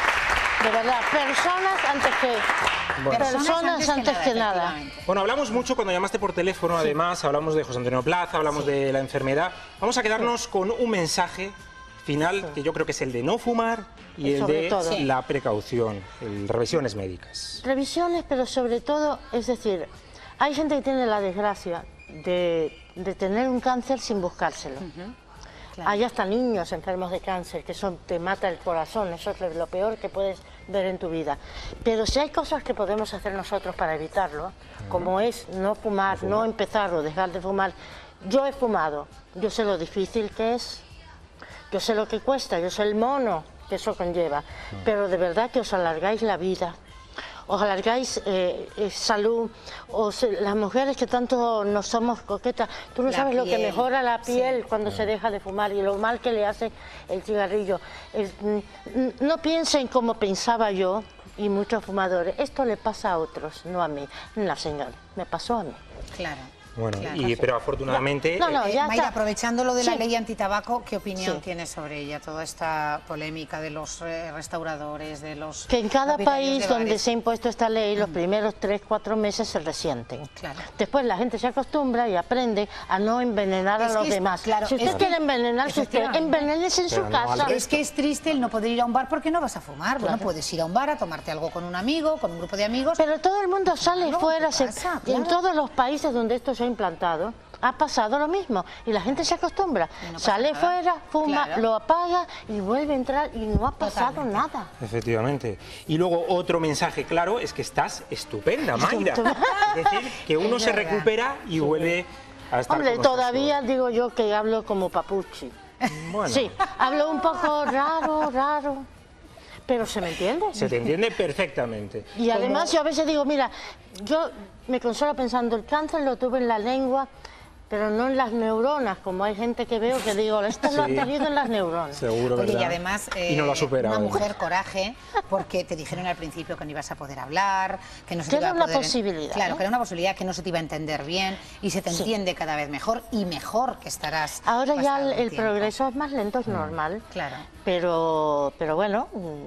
De verdad, personas antes que... Bueno. Personas antes que nada. Bueno, hablamos mucho cuando llamaste por teléfono, además, hablamos de José Antonio Plaza, hablamos de la enfermedad. Vamos a quedarnos con un mensaje final, que yo creo que es el de no fumar y el de la precaución, revisiones médicas. Revisiones, pero sobre todo, es decir, hay gente que tiene la desgracia de tener un cáncer sin buscárselo. Claro. Hay hasta niños enfermos de cáncer, que te mata el corazón, eso es lo peor que puedes ver en tu vida. Pero si hay cosas que podemos hacer nosotros para evitarlo, como es no fumar, no empezar o dejar de fumar. Yo he fumado, yo sé lo difícil que es, yo sé lo que cuesta, yo sé el mono que eso conlleva, pero de verdad que os alargáis la vida. Os alargáis salud, las mujeres que tanto no somos coquetas, tú no sabes lo que mejora la piel cuando se deja de fumar y lo mal que le hace el cigarrillo. No piensen como pensaba yo y muchos fumadores, esto le pasa a otros, no a mí. La señora, me pasó a mí. Claro. Bueno, pero afortunadamente... Mayra, aprovechando lo de la ley antitabaco, ¿qué opinión tienes sobre ella? Toda esta polémica de los restauradores, de los... Que en cada país donde se ha impuesto esta ley, los primeros 3-4 meses se resienten. Claro. Después la gente se acostumbra y aprende a no envenenar a los demás. Claro, si usted quiere envenenarse, usted envenénese en su casa. Es que es triste el no poder ir a un bar porque no vas a fumar. Bueno, puedes ir a un bar a tomarte algo con un amigo, con un grupo de amigos. Pero todo el mundo sale fuera. En todos los países donde esto se ha implantado, ha pasado lo mismo y la gente se acostumbra, sale fuera, fuma, lo apaga y vuelve a entrar y no ha pasado nada. Efectivamente. Y luego otro mensaje claro es que estás estupenda, Mayra. Es decir, que uno se recupera y vuelve a estar Hombre, todavía digo yo que hablo como papuchi. Bueno. Sí, hablo un poco raro. Pero se me entiende. Se te entiende perfectamente. Y además yo a veces digo, mira, yo me consuelo pensando, el cáncer lo tuve en la lengua, pero no en las neuronas, como hay gente que veo que digo, esto lo han tenido en las neuronas. Seguro, ¿verdad? Oye, y además, y no lo ha superado. Una mujer coraje, porque te dijeron al principio que no ibas a poder hablar, que no se te iba a poder... Era una posibilidad. Claro, que era una posibilidad que no se te iba a entender bien, y se te entiende cada vez mejor, y mejor que estarás... Ahora ya el progreso es más lento, es normal. Claro. Pero bueno...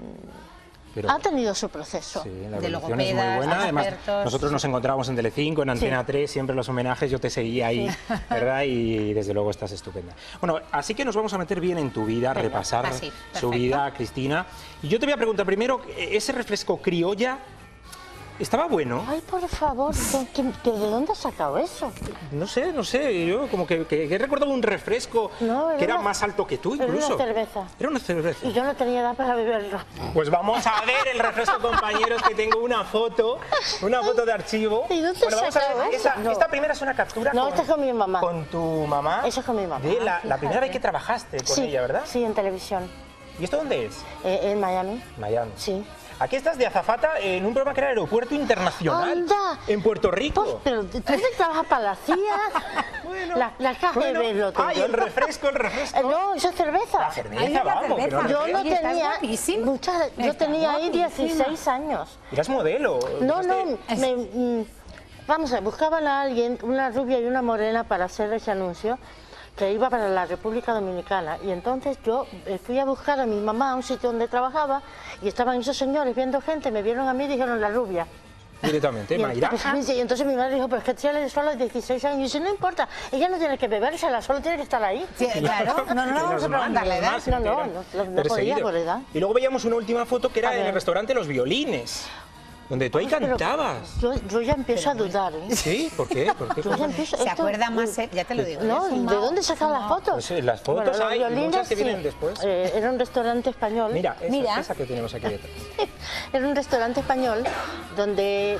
ha tenido su proceso. Sí, la evolución es muy buena. Además, nosotros nos encontramos en Telecinco, en Antena 3, siempre los homenajes, yo te seguía ahí, ¿verdad? Y desde luego estás estupenda. Bueno, así que nos vamos a meter bien en tu vida, repasar su vida, Cristina. Y yo te voy a preguntar primero, ese refresco criolla, estaba bueno. Ay, por favor, ¿de dónde has sacado eso? No sé, yo como que he recordado un refresco que era más alto que tú incluso. Era una cerveza. Era una cerveza. Y yo no tenía edad para beberlo. Pues vamos a ver el refresco, compañeros, que tengo una foto de archivo. ¿Y dónde bueno, vamos a ver, esta primera es una captura. No, esta es con mi mamá. Con tu mamá. Eso es con mi mamá. De la primera vez que trabajaste con ella, ¿verdad? Sí, en televisión. ¿Y esto dónde es? En Miami. Miami. Sí. Aquí estás de azafata en un programa que era Aeropuerto Internacional. ¡Anda! En Puerto Rico. Pues, pero tú trabajas para la CIA. Bueno, la KGB lo tengo. Ay, el refresco. No, eso es cerveza. La cerveza, vamos. Yo no tenía yo tenía ahí 16 años. ¿Eras modelo? No, vamos a ver, buscaban a alguien, una rubia y una morena para hacer ese anuncio, que iba para la República Dominicana, y entonces yo fui a buscar a mi mamá a un sitio donde trabajaba y estaban esos señores viendo gente, me vieron a mí y dijeron la rubia. Directamente, Mayra. Y entonces mi madre dijo, pero es que tiene solo 16 años. Y dice, no importa, ella no tiene que bebérsela, solo tiene que estar ahí. Sí, claro, no vamos a preguntar la edad. No podía por edad. Y luego veíamos una última foto que era en el restaurante Los Violines, donde tú ahí cantabas. Yo ya empiezo a dudar, ¿eh? ¿Sí? ¿Por qué? ¿Se acuerda más? Ya te lo digo. No, ¿de dónde sacaban las fotos? Pues las fotos hay, muchas que vienen después. Era un restaurante español. Mira, esa que tenemos aquí detrás. Era un restaurante español donde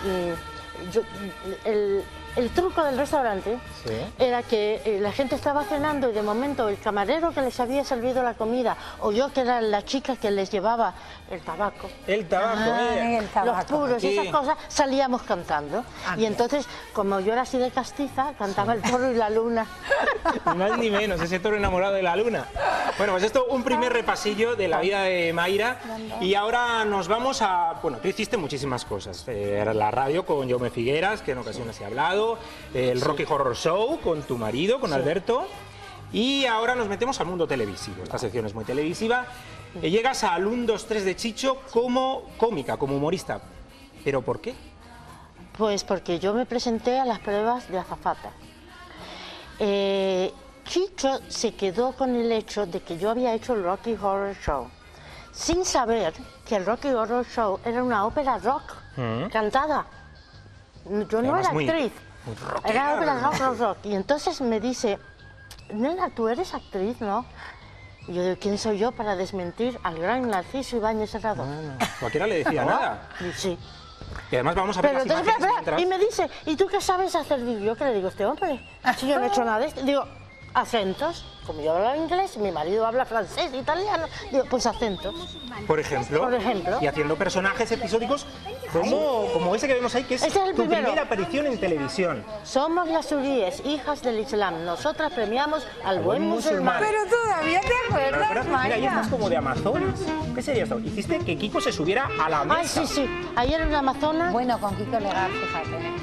el truco del restaurante era que la gente estaba cenando y de momento el camarero que les había servido la comida o yo que era la chica que les llevaba el tabaco. El tabaco, los puros y esas cosas, salíamos cantando. Y entonces, como yo era así de castiza, cantaba el toro y la luna. Ni más ni menos, ese toro enamorado de la luna. Bueno, pues esto, un primer repasillo de la vida de Mayra. Y ahora nos vamos a... Bueno, tú hiciste muchísimas cosas. La radio con Jaume Figueras, que en ocasiones he hablado. El Rocky Horror Show con tu marido, con Alberto. Y ahora nos metemos al mundo televisivo. Esta sección es muy televisiva. Llegas al 1, 2, 3 de Chicho como cómica, como humorista. ¿Pero por qué? Pues porque yo me presenté a las pruebas de azafata. Chicho se quedó con el hecho de que yo había hecho el Rocky Horror Show, sin saber que el Rocky Horror Show era una ópera rock cantada. Yo no era actriz, era ópera rock. Y entonces me dice, nena, tú eres actriz, ¿no? Y yo digo, ¿quién soy yo para desmentir al gran Narciso Ibáñez Serrano? Cualquiera le decía nada. Sí. Y además vamos a ver las imágenes mientras... Y me dice, ¿y tú qué sabes hacer? Yo que le digo, este hombre, si yo no he hecho nada de esto. Digo, acentos. Como yo hablo inglés, mi marido habla francés, italiano, digo, pues acentos. Por ejemplo. Y haciendo personajes episódicos como ese que vemos ahí, que es tu primera aparición en televisión. Somos las suríes, hijas del Islam. Nosotras premiamos al buen musulmán. Pero todavía te acuerdas, Mayra. Mira, ahí estás como de Amazonas. ¿Qué sería esto? Hiciste que Kiko se subiera a la mesa. Ay, sí. Ayer en Amazonas. Bueno, con Kiko Legar, fíjate.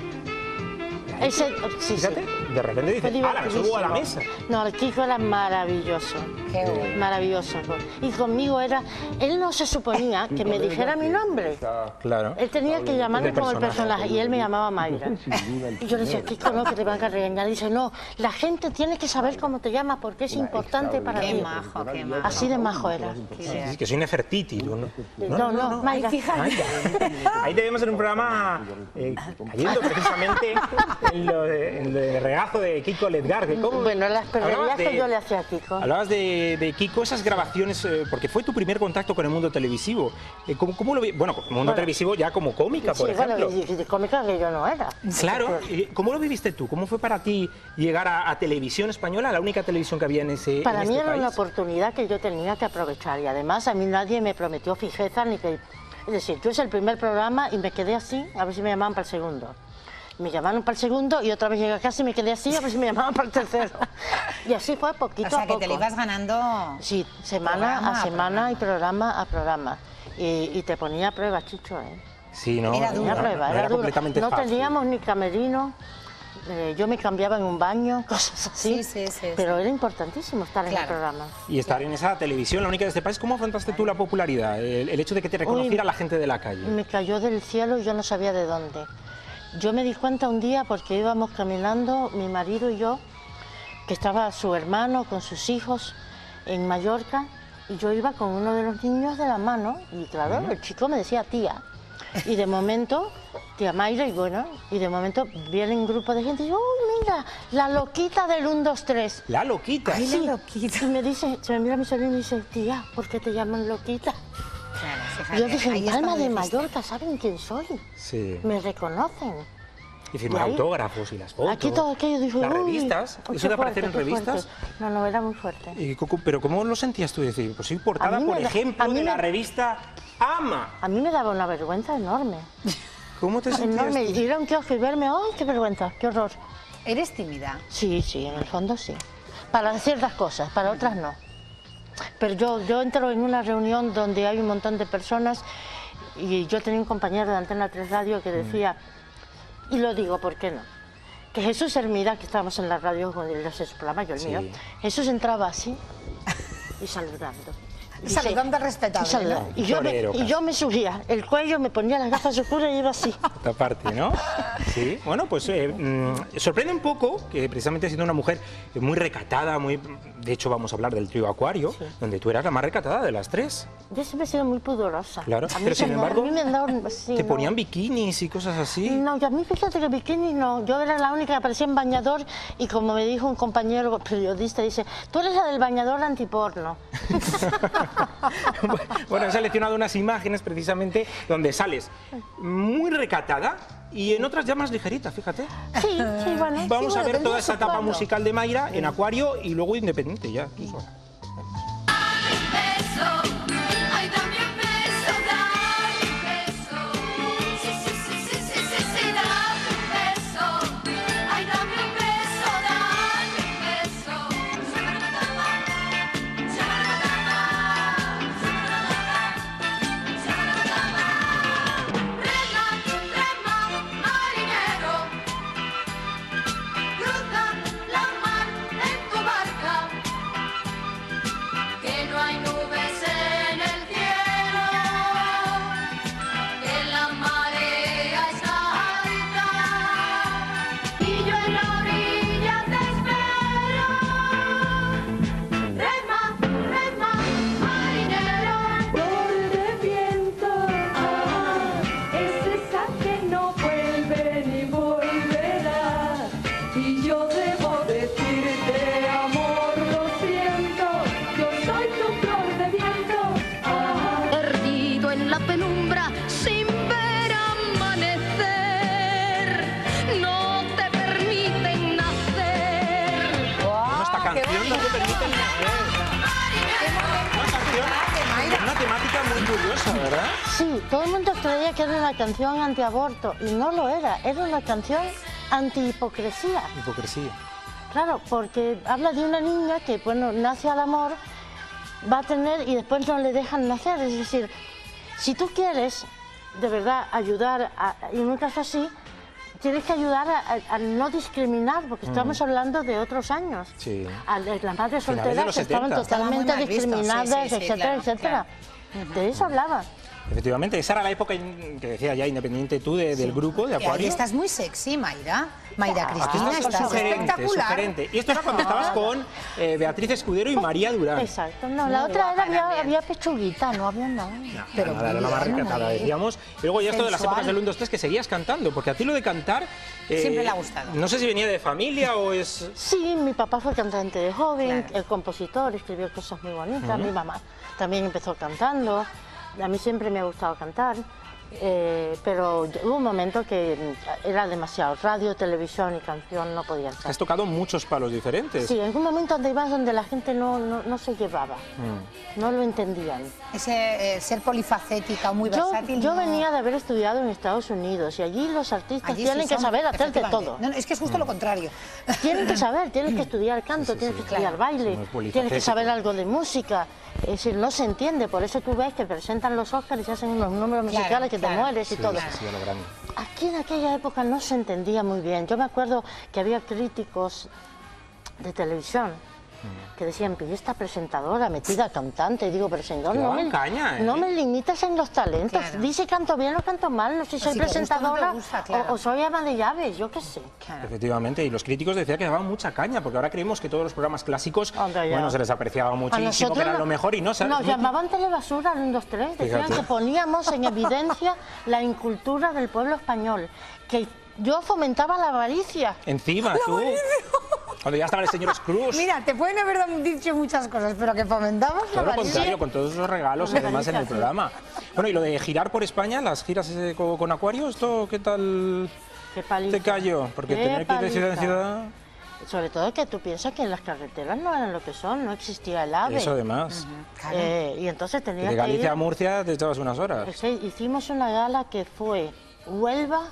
Fíjate, de repente dices, ¡hala, me subo a la mesa! No, el Kiko era maravilloso. Qué bueno. Maravilloso. Y conmigo era... Él no se suponía que me dijera mi nombre. Claro. Él tenía que llamarme como el personaje y él me llamaba Mayra. Y yo le decía, Kiko, no, que te van a regañar. Y dice, no, la gente tiene que saber cómo te llamas porque es importante para ti. Qué majo. Así de majo era. Sí, que soy Nefertiti. No, Mayra. Ahí debemos en un programa cayendo precisamente en el regazo de Kiko Ledgar. Bueno, las perrerías que yo le hacía a Kiko. Hablabas de Kiko, esas grabaciones, porque fue tu primer contacto con el mundo televisivo. ¿Cómo lo vi? Bueno, el mundo televisivo ya como cómica, por ejemplo. Bueno, de cómica que yo no era. Claro. ¿Cómo lo viviste tú? ¿Cómo fue para ti llegar a televisión española, la única televisión que había en ese Para mí era país? una oportunidad que yo tenía que aprovechar y además a mí nadie me prometió fijeza ni que... Es decir, yo hice el primer programa y me quedé así, a ver si me llamaban para el segundo. Me llamaron para el segundo y otra vez llegué a casa y me quedé así, a ver si me llamaban para el tercero. Y así fue poquito a poco. O sea, que te lo ibas ganando... Sí, semana a semana y programa a programa. Y te ponía a prueba, Chicho, ¿eh? Sí, no, era duro. Era completamente no fácil. teníamos ni camerino, yo me cambiaba en un baño, cosas así. Sí. Pero era importantísimo estar en el programa. Y estar en esa televisión, la única de este país. ¿Cómo afrontaste tú la popularidad? El hecho de que te reconociera la gente de la calle. Me cayó del cielo y yo no sabía de dónde. Yo me di cuenta un día porque íbamos caminando, mi marido y yo, que estaba su hermano con sus hijos en Mallorca, y yo iba con uno de los niños de la mano, y claro, el chico me decía tía. Y de momento, tía Mayra, y bueno, y de momento viene un grupo de gente y dice, uy, mira, la loquita del 1, 2, 3. ¿La loquita? Ay, sí. La loquita. Y me dice, se me mira mi sobrino y me dice, tía, ¿por qué te llaman loquita? Claro, fíjate, Yo dije, ahí en es Palma cuando de dijiste. Mallorca, ¿saben quién soy? Sí. Me reconocen. Y firmar Y ahí- autógrafos y las fotos. Aquí todo aquello dijo, Las uy, revistas. uy, ¿Eso qué de aparecer fuerte, en qué revistas? fuerte. No, no, era muy fuerte. Y, pero ¿cómo lo sentías tú? Decir, pues soy portada, A mí por me da- ejemplo, a mí de la me- revista Ama. A mí me daba una vergüenza enorme. ¿Cómo te sentías Enorme. tú? Ir a un kiosco y verme, ¡ay, qué vergüenza, qué horror! ¿Eres tímida? Sí, sí, en el fondo sí. Para ciertas cosas, para otras no. Pero yo entro en una reunión donde hay un montón de personas y yo tenía un compañero de Antena 3 Radio que decía, y lo digo, ¿por qué no? Que Jesús Hermida, que estábamos en la radio con el su programa, yo el Sí. mío, Jesús entraba así y saludando. Saludando al respetable, Y saludando. ¿no? Y yo Florero, y yo me subía el cuello, me ponía las gafas oscuras y iba así. Esta parte, ¿no? Sí, bueno, pues sorprende un poco que precisamente siendo una mujer muy recatada, de hecho vamos a hablar del trío Acuario, donde tú eras la más recatada de las tres. Yo siempre he sido muy pudorosa. Claro, A mí pero sin no, embargo, a mí me han dado- sí, te no. ponían bikinis y cosas así. No, y a mí fíjate que bikini no, yo era la única que aparecía en bañador y como me dijo un compañero periodista, dice, tú eres la del bañador antiporno. Bueno, he seleccionado unas imágenes precisamente donde sales muy recatada y en otras ya más ligerita, fíjate. Sí, sí, bueno. Vamos sí, a bueno, ver tenía toda su esa etapa cuadro. musical de Mayra en Acuario y luego independiente ya. Incluso. Ay, dame un beso, dame un beso. Sí, sí, sí, sí, sí, sí, sí, dame un beso. Ay, dame un beso, dame un beso. Shabarabadama, shabarabadama. Rema, rema, marinero. Cruza la mar en tu barca. Que no hay nubes en el cielo, que la marea está alta y yo en la orilla te espero. Rema, rema, marinero. Gol de viento, es esa que no vuelve ni volverá. Y yo debo decirte, amor, lo siento, yo soy tu flor de viento. Perdido en la penumbra sin ver amanecer, no te permiten nacer. Esta canción no te permite ni nacer. Una canción con una temática muy curiosa, ¿verdad? Sí, todo el mundo creía que era una canción antiaborto y no lo era una canción antihipocresía. Hipocresía. Claro, porque habla de una niña que, bueno, nace al amor, va a tener y después no le dejan nacer. Es decir, si tú quieres de verdad ayudar, en un caso así, tienes que ayudar a no discriminar, porque estamos hablando de otros años. Sí. Las madres Finales de solteras los que estaban 70. totalmente Estaban muy mal vistos, discriminadas, sí, sí, sí, etcétera, claro, etcétera. De eso hablaba. Efectivamente, esa era la época que decía ya independiente tú del grupo de Y ahí Acuario. estás muy sexy, Mayra. Mayra Aquí Cristina, estás sugerente, espectacular. sugerente. Y esto era cuando estabas con Beatriz Escudero y María Durán. Exacto, no, la Muy otra guapa era, también. había pechuguita, no había nada. Pero nada, era la más recatada, decíamos. Y luego ya esto de las Sensual. épocas del 1, 2, 3 que seguías cantando, porque a ti lo de cantar... Siempre le ha gustado. No sé si venía de familia o es... Sí, mi papá fue cantante de joven, Claro. el compositor, escribió cosas muy bonitas, mi mamá también empezó cantando, a mí siempre me ha gustado cantar, pero hubo un momento que era demasiado, radio, televisión y canción no podían ser. Has tocado muchos palos diferentes. Sí, en un momento donde ibas donde la gente no se llevaba, no lo entendían. Ese ser polifacética, muy versátil. Yo no- venía de haber estudiado en Estados Unidos y allí los artistas Allí tienen sí que son, saber hacer de efectivamente. todo. No, no, es que es justo lo contrario. Tienen que saber, tienes que estudiar canto, tienes que estudiar baile, Somos polifacéticos. tienes que saber algo de música. Es decir, no se entiende, por eso tú ves que presentan los Oscars y se hacen unos números Claro, musicales que claro, te mueres y Sí, todo. sí, a lo grande. Aquí en aquella época no se entendía muy bien. Yo me acuerdo que había críticos de televisión que decían, pero esta presentadora metida cantante, y digo, pero señor, Te no daban me, caña, ¿eh? no me limites en los talentos, Claro. dice canto bien o canto mal, no sé si soy si te gusta o no te presentadora gusta, claro. o soy ama de llaves, yo qué sé. Efectivamente, y los críticos decían que daban mucha caña, porque ahora creemos que todos los programas clásicos, Anda ya. bueno, se les apreciaba A muchísimo, nosotros que eran no- lo mejor y no sabes. Nos llamaban telebasura al 1, 2, 3, decían Fíjate. que poníamos en evidencia la incultura del pueblo español, que yo fomentaba la avaricia. Encima, tú. Cuando ya estaba el señor Scrooge. Mira, te pueden haber dicho muchas cosas, pero que fomentamos la Todo lo avaricia. contrario, con todos esos regalos además en el programa. Bueno, y lo de girar por España, las giras con Acuario, ¿esto qué tal Qué paliza. te cayó? Porque Qué tener que ir de ciudad en paliza. ciudad, Sobre todo que tú piensas que las carreteras no eran lo que son, no existía el AVE. eso además. Y entonces Que tenías de que Galicia ir... a Murcia te echabas unas horas. Hicimos una gala que fue Huelva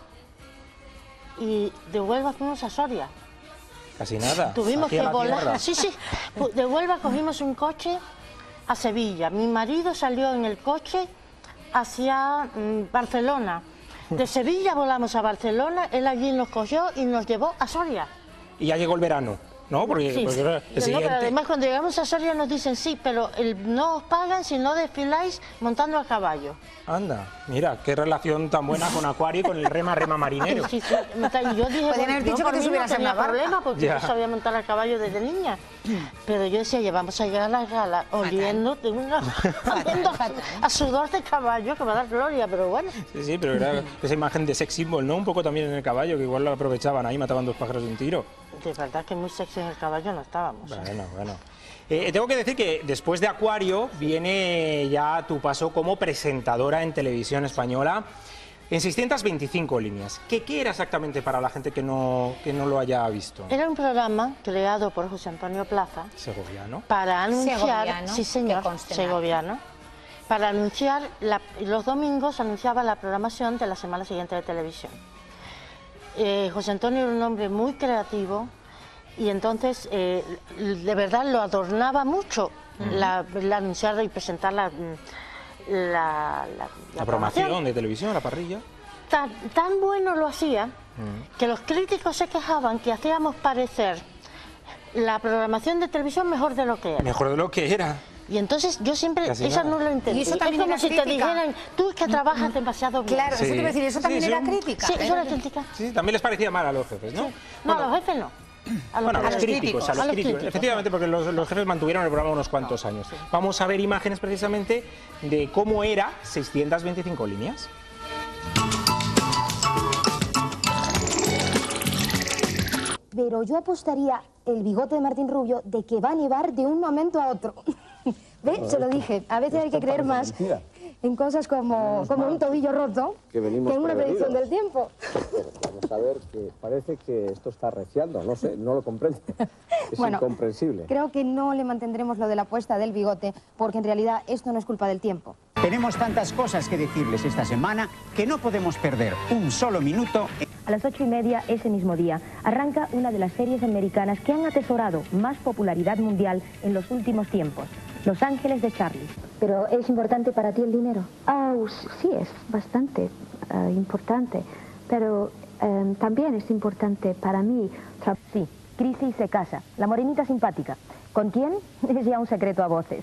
y de Huelva fuimos a Soria. Casi nada. Tuvimos Aquí a que la volar. tierra. Sí, sí. De Huelva cogimos un coche a Sevilla. Mi marido salió en el coche hacia Barcelona. De Sevilla volamos a Barcelona, él allí nos cogió y nos llevó a Soria. Y ya llegó el verano, ¿no? Porque, Sí, porque era el no, pero siguiente. además cuando llegamos a Soria nos dicen sí, pero no os pagan si no desfiláis montando a caballo. Anda, mira, qué relación tan buena con Acuario y con el rema marinero. Sí, sí, y yo dije, Podrían haber yo dicho por que te mí no subieras en tenía la barca. problema porque Ya. yo sabía montar a caballo desde niña. Pero yo decía, llevamos a llegar a la gala oliendo de oliendo a sudor de caballo, que va a dar gloria, pero bueno. Sí, sí, pero era esa imagen de sex symbol, ¿no? Un poco también en el caballo, que igual lo aprovechaban ahí, mataban 2 pájaros de un tiro. De verdad que muy sexy en el caballo no estábamos. Bueno. Tengo que decir que después de Acuario viene ya tu paso como presentadora en televisión española en 625 líneas. ¿Qué era exactamente para la gente que no lo haya visto? Era un programa creado por José Antonio Plaza Segoviano. para anunciar, Segoviano, sí señor, que conste segoviano, para anunciar, los domingos anunciaba la programación de la semana siguiente de televisión. José Antonio era un hombre muy creativo y entonces de verdad lo adornaba mucho la anunciar y presentar la programación de televisión, la parrilla. Tan bueno lo hacía que los críticos se quejaban que hacíamos parecer la programación de televisión mejor de lo que era. Mejor de lo que era. Y entonces yo siempre, Casi eso nada. no lo entendí. Y eso también es como era si te crítica. dijeran, tú es que trabajas demasiado bien. Claro, eso te iba a decir, eso también Sí, era sí. crítica. Sí, eso era crítica. Sí, también les parecía mal a los jefes, ¿no? No, a los jefes no. A Bueno, a los periodistas. críticos, a los críticos. Efectivamente, porque los jefes mantuvieron el programa unos cuantos años. Vamos a ver imágenes precisamente de cómo era 625 líneas. Pero yo apostaría el bigote de Martín Rubio de que va a nevar de un momento a otro. ¿Ves? Se lo dije. A veces hay que creer más en cosas como un tobillo roto que venimos que en una predicción prevenidos. del tiempo. Vamos a ver que parece que esto está arreciando, no sé, no lo comprendo. Es Bueno, incomprensible. Creo que no le mantendremos lo de la apuesta del bigote, porque en realidad esto no es culpa del tiempo. Tenemos tantas cosas que decirles esta semana que no podemos perder un solo minuto. A las 8:30 ese mismo día arranca una de las series americanas que han atesorado más popularidad mundial en los últimos tiempos, Los Ángeles de Charlie. ¿Pero es importante para ti el dinero? Sí, es bastante importante, pero también es importante para mí. Sí, Chrissy se casa, la morenita simpática. ¿Con quién? Es ya un secreto a voces.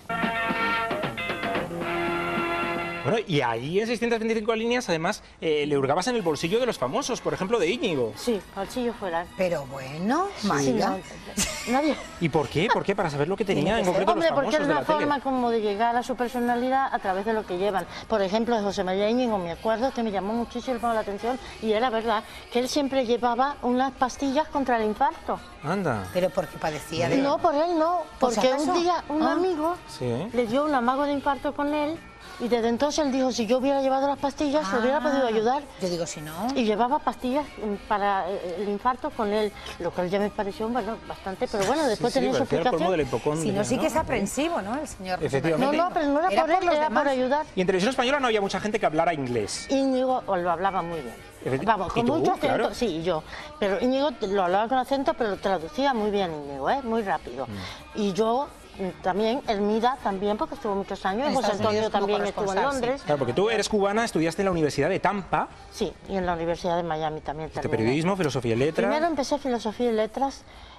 Bueno, y ahí en 625 líneas, además, le hurgabas en el bolsillo de los famosos, por ejemplo, de Íñigo. Sí, bolsillo fuera. Pero bueno, Sí, María. nadie. ¿Y por qué? ¿Por qué? Para saber lo que tenía en concreto Hombre, los famosos porque es de una la tele. forma como de llegar a su personalidad a través de lo que llevan. Por ejemplo, de José María Íñigo, me acuerdo que me llamó muchísimo la atención y era verdad que él siempre llevaba unas pastillas contra el infarto. Anda. Pero porque padecía de... No, por él no, ¿Por si porque acaso? un día un Ah. amigo Sí. le dio un amago de infarto con él y desde entonces él dijo, si yo hubiera llevado las pastillas, se hubiera podido ayudar. Yo digo, si no... Y llevaba pastillas para el infarto con él, lo cual ya me pareció, bueno, bastante, pero bueno, después Sí, tenía su parecía el colmo de la explicación. hipocondria, Si no, sí ¿no? que es aprensivo, ¿no? El señor. Efectivamente. No, pero no era por él, los era demás. por ayudar. Y en televisión española no había mucha gente que hablara inglés. Íñigo lo hablaba muy bien. Vamos, ¿Y con tú? mucho acento, Claro. sí, yo. Pero Íñigo lo hablaba con acento, pero lo traducía muy bien Íñigo, muy rápido. Y yo también, Elmida también, porque estuvo muchos años, En José Estados Antonio Unidos como también estuvo en corresponsal, Londres. Claro, porque tú eres cubana, estudiaste en la Universidad de Tampa, Sí, y en la Universidad de Miami también. de terminé. periodismo, filosofía y letras. Primero empecé filosofía y letras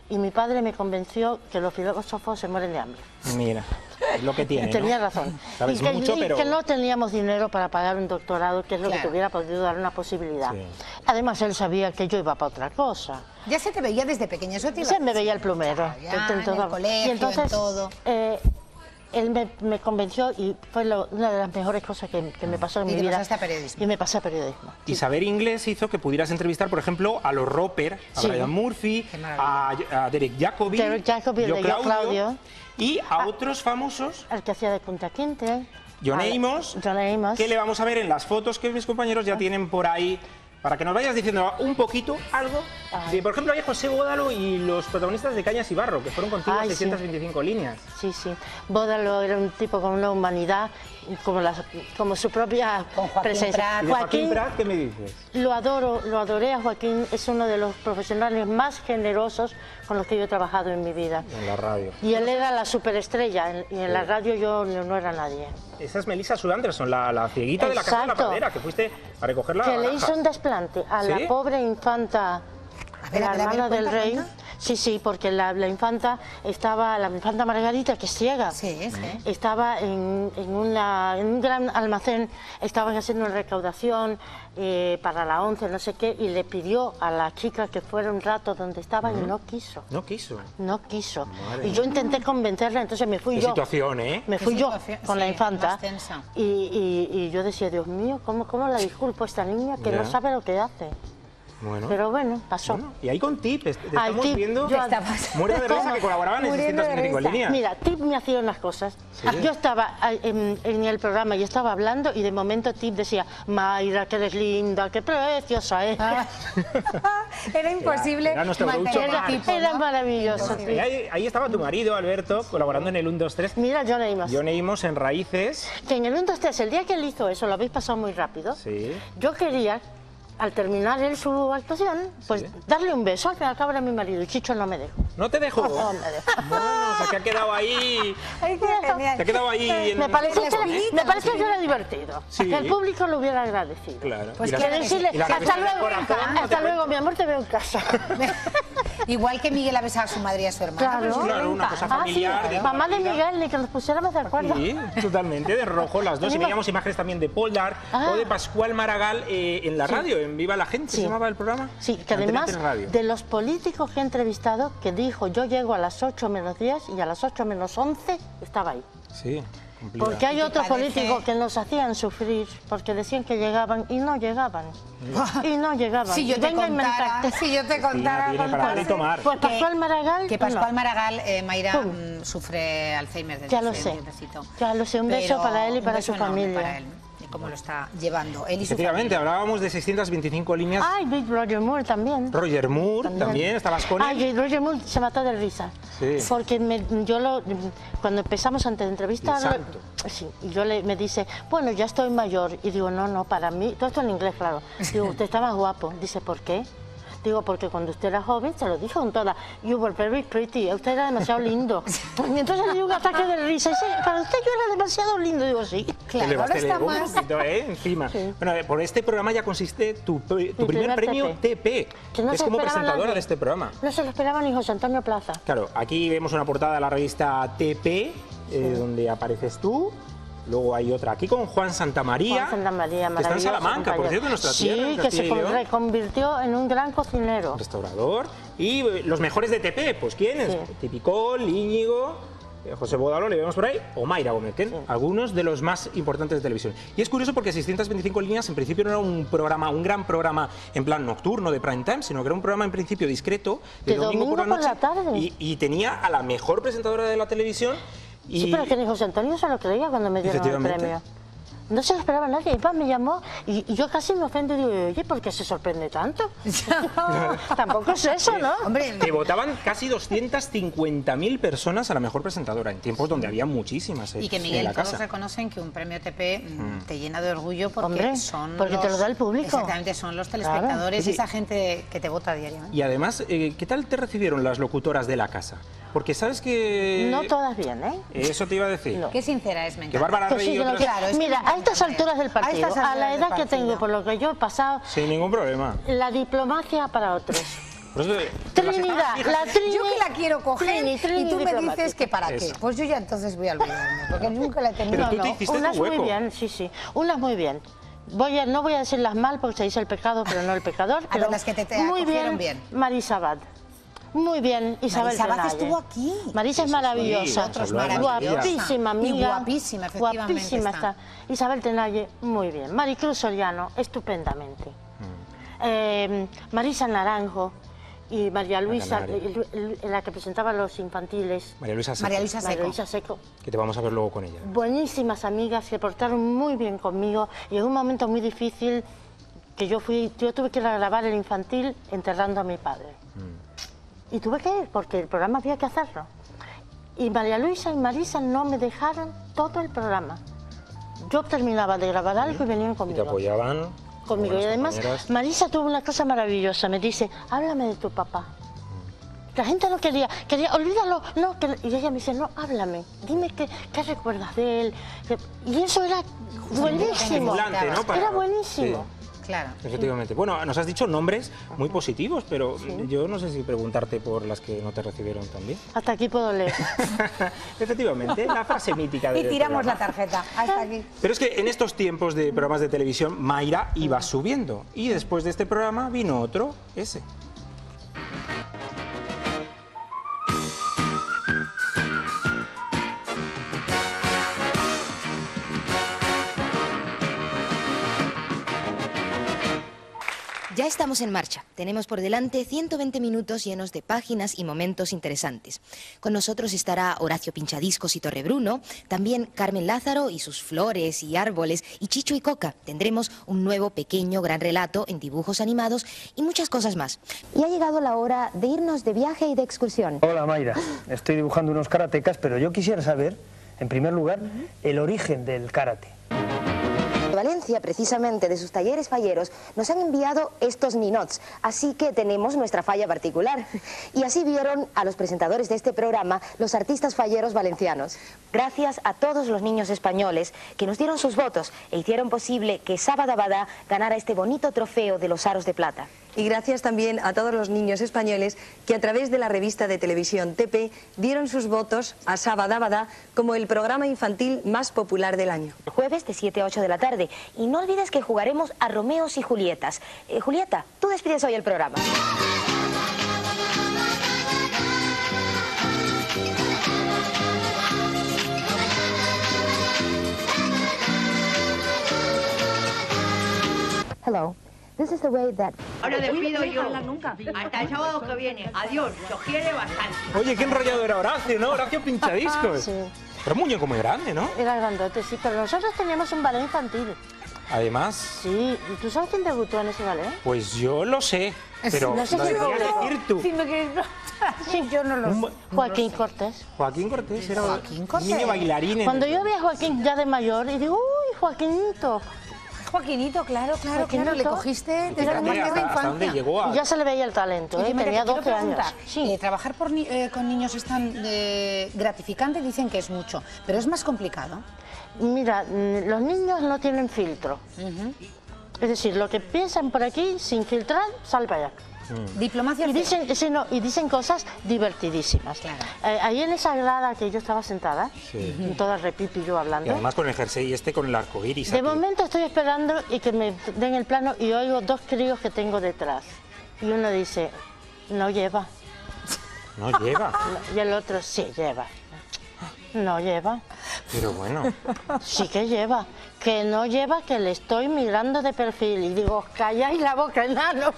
y mi padre me convenció que los filósofos se mueren de hambre. Mira, es lo que tiene, Tenía ¿no? razón. Sabes Y que, mucho, pero... que no teníamos dinero para pagar un doctorado, que es lo que te hubiera podido dar una posibilidad. Sí. Además, él sabía que yo iba para otra cosa. Ya se te veía desde pequeña, eso te iba a Se me decir. veía el plumero. Ya, en el colegio, y entonces, en todo. Él me convenció y fue una de las mejores cosas que me pasó en Y mi te vida. pasaste a periodismo. Y me pasé a periodismo. Y saber inglés hizo que pudieras entrevistar, por ejemplo, a los Roper, a Sí. Brian Murphy, a Derek Jacobi, Derek Jacobi, el de Yo, Claudio. y a otros famosos, El que hacía de Punta Quinte. John Amos, que le vamos a ver en las fotos que mis compañeros ya tienen por ahí, para que nos vayas diciendo un poquito, algo. De, por ejemplo, hay José Bódalo y los protagonistas de Cañas y Barro, que fueron contigo a 625 líneas. Sí, sí. Bódalo era un tipo con una humanidad, como su propia presencia. ¿Y de Joaquín Prat qué me dices? Lo adoré a Joaquín, es uno de los profesionales más generosos con los que yo he trabajado en mi vida. En la radio. Y él era la superestrella, y en la radio yo no era nadie. Esa es Melissa Sue Anderson, la cieguita de la Casa de la Exacto. Pradera, que fuiste a recogerla. Que le hizo un desplante a ¿Sí? la pobre infanta, la hermana del rey. cuenta. Sí, porque la infanta Margarita, que es ciega, estaba en un gran almacén, estaban haciendo una recaudación para la 11, no sé qué, y le pidió a la chica que fuera un rato donde estaba y no quiso. No quiso. No quiso. Madre Y yo mía. intenté convencerla, entonces me fui Qué yo. situación, ¿eh? Me fui Qué yo situación, con la sí, infanta más tensa. y yo decía, Dios mío, ¿cómo la disculpo a esta niña que Ya. no sabe lo que hace? Bueno. Pero bueno, pasó. Bueno, y ahí con Tip, te Ay, estamos Tip, viendo yo- Muerte de Risa, que colaboraban en Muriendo de 625 risa. líneas. Mira, Tip me hacía unas cosas. Sí. Yo estaba en el programa y estaba hablando y de momento Tip decía, Mayra, que eres linda, qué preciosa es. Era imposible Era nuestro mantener Groucho el Marx. tipo, Era ¿no? maravilloso. Y ahí estaba tu marido, Alberto, colaborando en el 1, 2, 3. Mira, John Amos. John Amos en Raíces. Que en el 1, 2, 3, el día que él hizo eso, lo habéis pasado muy rápido, Sí. yo quería, al terminar él su actuación, pues darle un beso. Al fin y al cabo era mi marido y Chicho no me dejó. ¿No te dejó? No me dejó. Bueno, o sea, que ha quedado ahí... Ay, qué genial. Te ha quedado ahí... en- Me pareció que era divertido. Sí. Que el público lo hubiera agradecido. Claro. Pues Y la- claro que decirle, y la hasta revista del luego, corazón, no te hasta luego, cuento. mi amor, te veo en casa. Igual que Miguel ha besado a su madre y a su hermana. Claro. pues Claro, una cosa familiar. Ah, sí, de mamá toda de la vida. Miguel, ni que nos pusiéramos de acuerdo. Sí, totalmente, de rojo las dos. Y veíamos imágenes también de Poldar o de Pascual Maragall en la radio, en Viva la Gente, Sí. ¿se llamaba el programa? Sí, que Antena además 3 Radio. de los políticos que he entrevistado, que dijo, yo llego a las 8 menos 10 y a las 8 menos 11 estaba ahí. Sí, cumplida. Porque hay ¿Y te otros parece? políticos que nos hacían sufrir, porque decían que llegaban y no llegaban. Y no llegaban. Si yo te Venga a contara, inventarte. si yo te contara, tiene para dar y tomar. Pues Pascual Maragall. que Pascual no. Maragall, Mayra, Pum. sufre Alzheimer desde Ya lo hace sé. un tiempecito. Ya lo sé, un beso Pero para él y un para beso su enorme familia. para él, y cómo lo está llevando él y su Efectivamente, familia. hablábamos de 625 líneas. Ay, Big Roger Moore también. Roger Moore también, estabas con él. Ay, Roger Moore se mató de risa. Sí. Porque cuando empezamos antes de entrevistarlo, El santo. sí, y me dice, bueno, ya estoy mayor. Y digo, no, para mí, todo esto en inglés, claro. Digo, usted está más guapo. Dice, ¿por qué? Digo, porque cuando usted era joven, se lo dijo con toda, you were very pretty, usted era demasiado lindo. Y entonces le dio un ataque de risa. Dice, para usted yo era demasiado lindo. Digo, sí. Claro, ahora está más... poquito, encima. Sí. Bueno, por este programa ya consiste tu primer premio TP, Que no es se como esperaba presentadora nadie. de este programa. No se lo esperaba ni José Antonio Plaza. Claro, aquí vemos una portada de la revista TP, donde apareces tú. Luego hay otra aquí con Juan Santamaría. Juan Santamaría, que está en maravilloso Salamanca, por cierto, en nuestra tierra, en Sí, que Castilla se y León. reconvirtió en un gran cocinero. Restaurador. Y los mejores de TP, pues ¿quiénes? Sí. Tipicol, Íñigo, José Bódalo, le vemos por ahí, o Mayra Gómez, algunos de los más importantes de televisión. Y es curioso porque 625 líneas en principio no era un gran programa en plan nocturno de prime time, sino que era un programa en principio discreto, de domingo por la noche, tarde. y tenía a la mejor presentadora de la televisión. Y Sí, pero que ni José Antonio se lo creía cuando me dieron el Efectivamente. premio. No se lo esperaba nadie. Y me llamó y yo casi me ofendo y digo, oye, ¿por qué se sorprende tanto? Tampoco es eso, ¿no? Hombre, que votaban casi 250.000 personas a la mejor presentadora, en tiempos donde había muchísimas y que en Miguel, la todos casa. reconocen que un premio TP te llena de orgullo porque Hombre, son porque te lo da el público. Exactamente, son los telespectadores, Claro. esa gente que te vota diariamente. Y además, ¿qué tal te recibieron las locutoras de la casa? Porque sabes que... No todas bien, ¿eh? Eso te iba a decir. Qué sincera es, me Que encanta. Bárbara Que Rey sí, y que lo otras... que- Claro, es que Mira, me a estas alturas del partido, estas a alturas la del edad que partido. tengo, por lo que yo he pasado, Sin ningún problema. la diplomacia para otros. Por eso, Trinidad, la Trini. Yo que la quiero coger Trini y tú me diplomática. dices que para qué. Eso. Pues yo ya entonces voy a olvidarme, porque nunca la he tenido. Pero tú te hiciste unas tu hueco. muy bien, sí, sí. Unas muy bien. No voy a decirlas mal porque se dice el pecado, pero no el pecador. A Pero ver, las que te muy acogieron bien. bien. Marisa Abad. Muy bien, Isabel Marisa Abad Tenalle. estuvo aquí. Marisa es maravillosa. Nosotros maravillosa. Guapísima, amiga. Y guapísima, efectivamente Guapísima está. está. Isabel Tenalle, muy bien. Maricruz Soriano, estupendamente. Marisa Naranjo y María Luisa, la que presentaba los infantiles. María Luisa Seco, María Luisa Seco. María Luisa Seco. que te vamos a ver luego con ella. Buenísimas amigas, se portaron muy bien conmigo y en un momento muy difícil que yo tuve que ir a grabar el infantil enterrando a mi padre. Y tuve que ir porque el programa había que hacerlo. Y María Luisa y Marisa no me dejaron todo el programa. Yo terminaba de grabar algo y venían Y conmigo. te apoyaban. Conmigo. Y buenas además, compañeras. Marisa tuvo una cosa maravillosa. Me dice, háblame de tu papá. La gente no quería, olvídalo, no. Y ella me dice, no, háblame. Dime qué recuerdas de él. Y eso era buenísimo. Estimulante, ¿no? Era buenísimo. Claro. Efectivamente. Bueno, nos has dicho nombres muy positivos, pero yo no sé si preguntarte por las que no te recibieron también. Hasta aquí puedo leer. Efectivamente, la frase mítica de Y tiramos la tarjeta. Hasta aquí. Pero es que en estos tiempos de programas de televisión, Mayra iba subiendo. Y después de este programa vino otro, ese. Ya estamos en marcha. Tenemos por delante 120 minutos llenos de páginas y momentos interesantes. Con nosotros estará Horacio Pinchadiscos y Torrebruno, también Carmen Lázaro y sus flores y árboles, y Chicho y Coca. Tendremos un nuevo pequeño gran relato en dibujos animados y muchas cosas más. Y ha llegado la hora de irnos de viaje y de excursión. Hola Mayra, estoy dibujando unos karatecas, pero yo quisiera saber, en primer lugar, el origen del karate. De Valencia, precisamente de sus talleres falleros, nos han enviado estos ninots, así que tenemos nuestra falla particular. Y así vieron a los presentadores de este programa los artistas falleros valencianos. Gracias a todos los niños españoles que nos dieron sus votos e hicieron posible que Sabadabada ganara este bonito trofeo de los aros de plata. Y gracias también a todos los niños españoles que a través de la revista de televisión TP dieron sus votos a Sabadabada como el programa infantil más popular del año. Jueves de 7 a 8 de la tarde. Y no olvides que jugaremos a Romeos y Julietas. Julieta, tú despides hoy el programa. Hello. This is the way that... Ahora despido yo. Hasta el sábado que viene. Adiós. Se os quiere bastante. Oye, qué enrollado era Horacio, ¿no? Horacio Pinchadiscos. Sí. Pero un muñeco muy grande, ¿no? Era grandote, sí, pero nosotros teníamos un ballet infantil. Además, Sí, ¿y tú sabes quién debutó en ese ballet? pues yo lo sé, pero No sé lo si deberías lo- decir tú. Si me quieres... Sí, yo no lo sé. Joaquín Cortés. Joaquín Cortés era un Cortés. niño bailarín. Cuando yo vi a Joaquín ya de mayor y digo, uy, Joaquinito. Joaquinito, claro, Joaquinito. le cogiste desde la Fíjate más tierna hasta dónde infancia. llegó a... Y ya se le veía el talento, Oye, María, tenía te quiero 12 años. preguntar, trabajar con niños es tan gratificante, dicen que es mucho, pero es más complicado. Mira, los niños no tienen filtro. Es decir, lo que piensan por aquí, sin filtrar, sale para allá. Diplomacia Y dicen, sí, no, y dicen cosas divertidísimas. Ahí en esa grada que yo estaba sentada, Sí. toda repipi yo Y hablando. además con el jersey este, con el arco iris. De momento estoy esperando y que me den el plano y oigo dos críos que tengo detrás. Y uno dice, no lleva. No lleva. Y el otro, sí, lleva. No lleva. Pero bueno. Sí que lleva. Que no lleva, que le estoy mirando de perfil. Y digo, calláis la boca, enanos.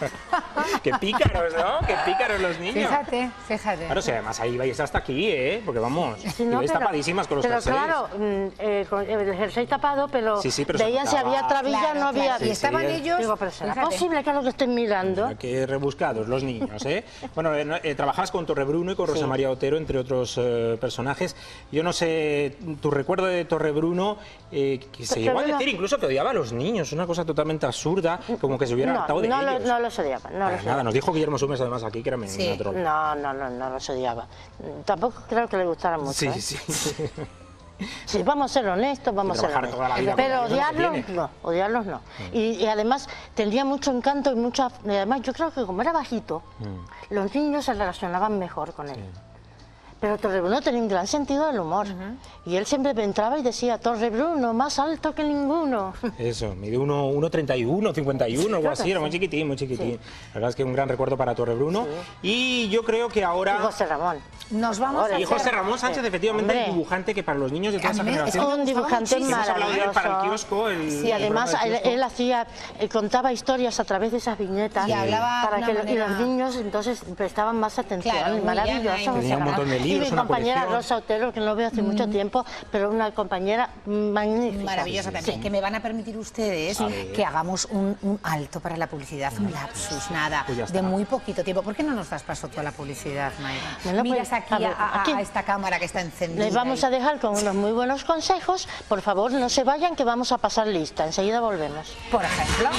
Qué pícaros, ¿no? Qué pícaros los niños. Fíjate, fíjate. Claro, si además ahí vais hasta aquí, ¿eh? Porque vamos, Sí, no, ibais pero- tapadísimas con los pero jerseys. claro, con el jersey tapado, pero, Sí, sí, pero se veían si notaba. había trabilla, Claro, no había... claro. Y estaban sí. ellos... Digo, pero ¿será fíjate. posible que es lo que estoy mirando? Mira, qué rebuscados los niños, ¿eh? Bueno, trabajabas con Torrebruno y con Rosa María Otero, entre otros personajes. Yo no sé, tu recuerdo de Torrebruno, que se llegó a Torrebruno- decir incluso que odiaba a los niños, una cosa totalmente absurda, como que se hubiera hartado de no, ellos. no los odiaba, no Para los nada, odiaba. nos dijo Guillermo Sumes además aquí que era una troll. No los odiaba. Tampoco creo que le gustara mucho. Sí, ¿eh? sí. Sí, vamos a ser honestos, vamos a ser trabajar toda la vida honestos. Pero con ellos no se odiarlos tiene. no, odiarlos no. Y además tendría mucho encanto y mucha... Además yo creo que como era bajito, los niños se relacionaban mejor con él. Pero Torrebruno tenía un gran sentido del humor. Y él siempre entraba y decía, Torrebruno, más alto que ninguno. Eso, mide 1,31, 51, algo así, era muy chiquitín, muy chiquitín. La verdad es que un gran recuerdo para Torrebruno. Y yo creo que ahora... Y José Ramón. Nos vamos a Y José Ramón Sánchez, efectivamente, el dibujante que para los niños de toda esa generación... Un dibujante Hemos hablado de él para el maravilloso. kiosco. Y además él hacía, contaba historias a través de esas viñetas Y hablaba para de que una y los manera- niños entonces prestaban más atención. Claro, muy Maravilloso. llana y muy Tenía un montón de y libros, mi una compañera colección. Rosa Otero, que no veo hace mucho tiempo, pero una compañera magnífica. Maravillosa también. Sí. Que me van a permitir ustedes que hagamos un alto para la publicidad, un lapsus, nada, Pues ya está. de muy poquito tiempo. ¿Por qué no nos das paso tú a la publicidad, Mayra? Bueno, Miras pues, aquí a ver, aquí. a esta cámara que está encendida. Les vamos a dejar con unos muy buenos consejos. Por favor, no se vayan, que vamos a pasar lista. Enseguida volvemos. Por ejemplo.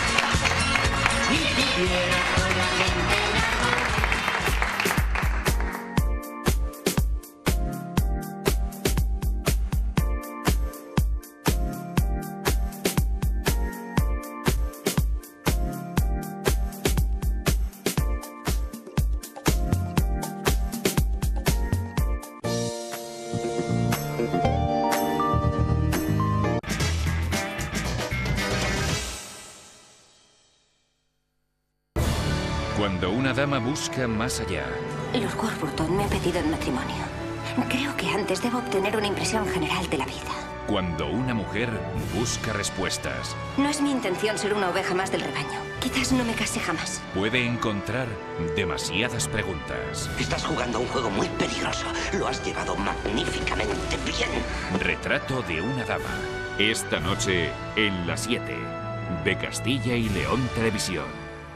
Cuando una dama busca más allá, Los Warburton me han pedido en matrimonio. Creo que antes debo obtener una impresión general de la vida. cuando una mujer busca respuestas, No es mi intención ser una oveja más del rebaño. Quizás no me case jamás. puede encontrar demasiadas preguntas. Estás jugando a un juego muy peligroso. Lo has llevado magníficamente bien. Retrato de una dama. Esta noche en las 7 de Castilla y León Televisión.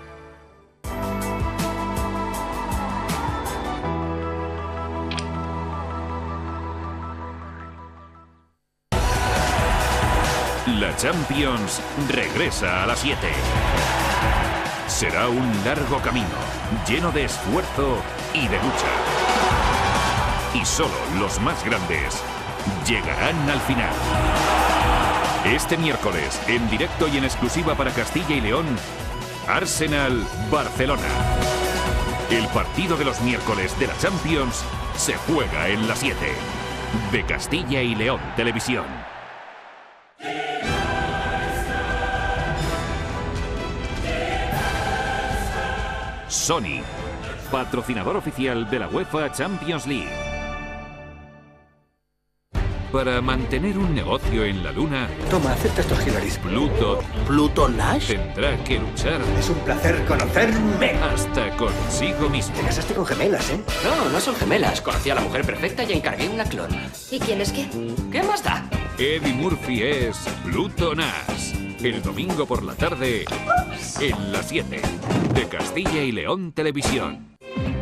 La Champions regresa a las 7. Será un largo camino, lleno de esfuerzo y de lucha. Y solo los más grandes llegarán al final. Este miércoles, en directo y en exclusiva para Castilla y León, Arsenal-Barcelona. El partido de los miércoles de la Champions se juega en las 7 de Castilla y León Televisión. Sony, patrocinador oficial de la UEFA Champions League. Para mantener un negocio en la Luna, Toma, acepta estos Hilaris. Pluto Nash tendrá que luchar. Es un placer conocerme. Hasta consigo mismo. Te casaste con gemelas, ¿eh? No, no son gemelas. Conocí a la mujer perfecta y encargué una clon. ¿Y quién es qué? ¿Qué más da? Eddie Murphy es Pluto Nash. El domingo por la tarde, en las 7 de Castilla y León Televisión.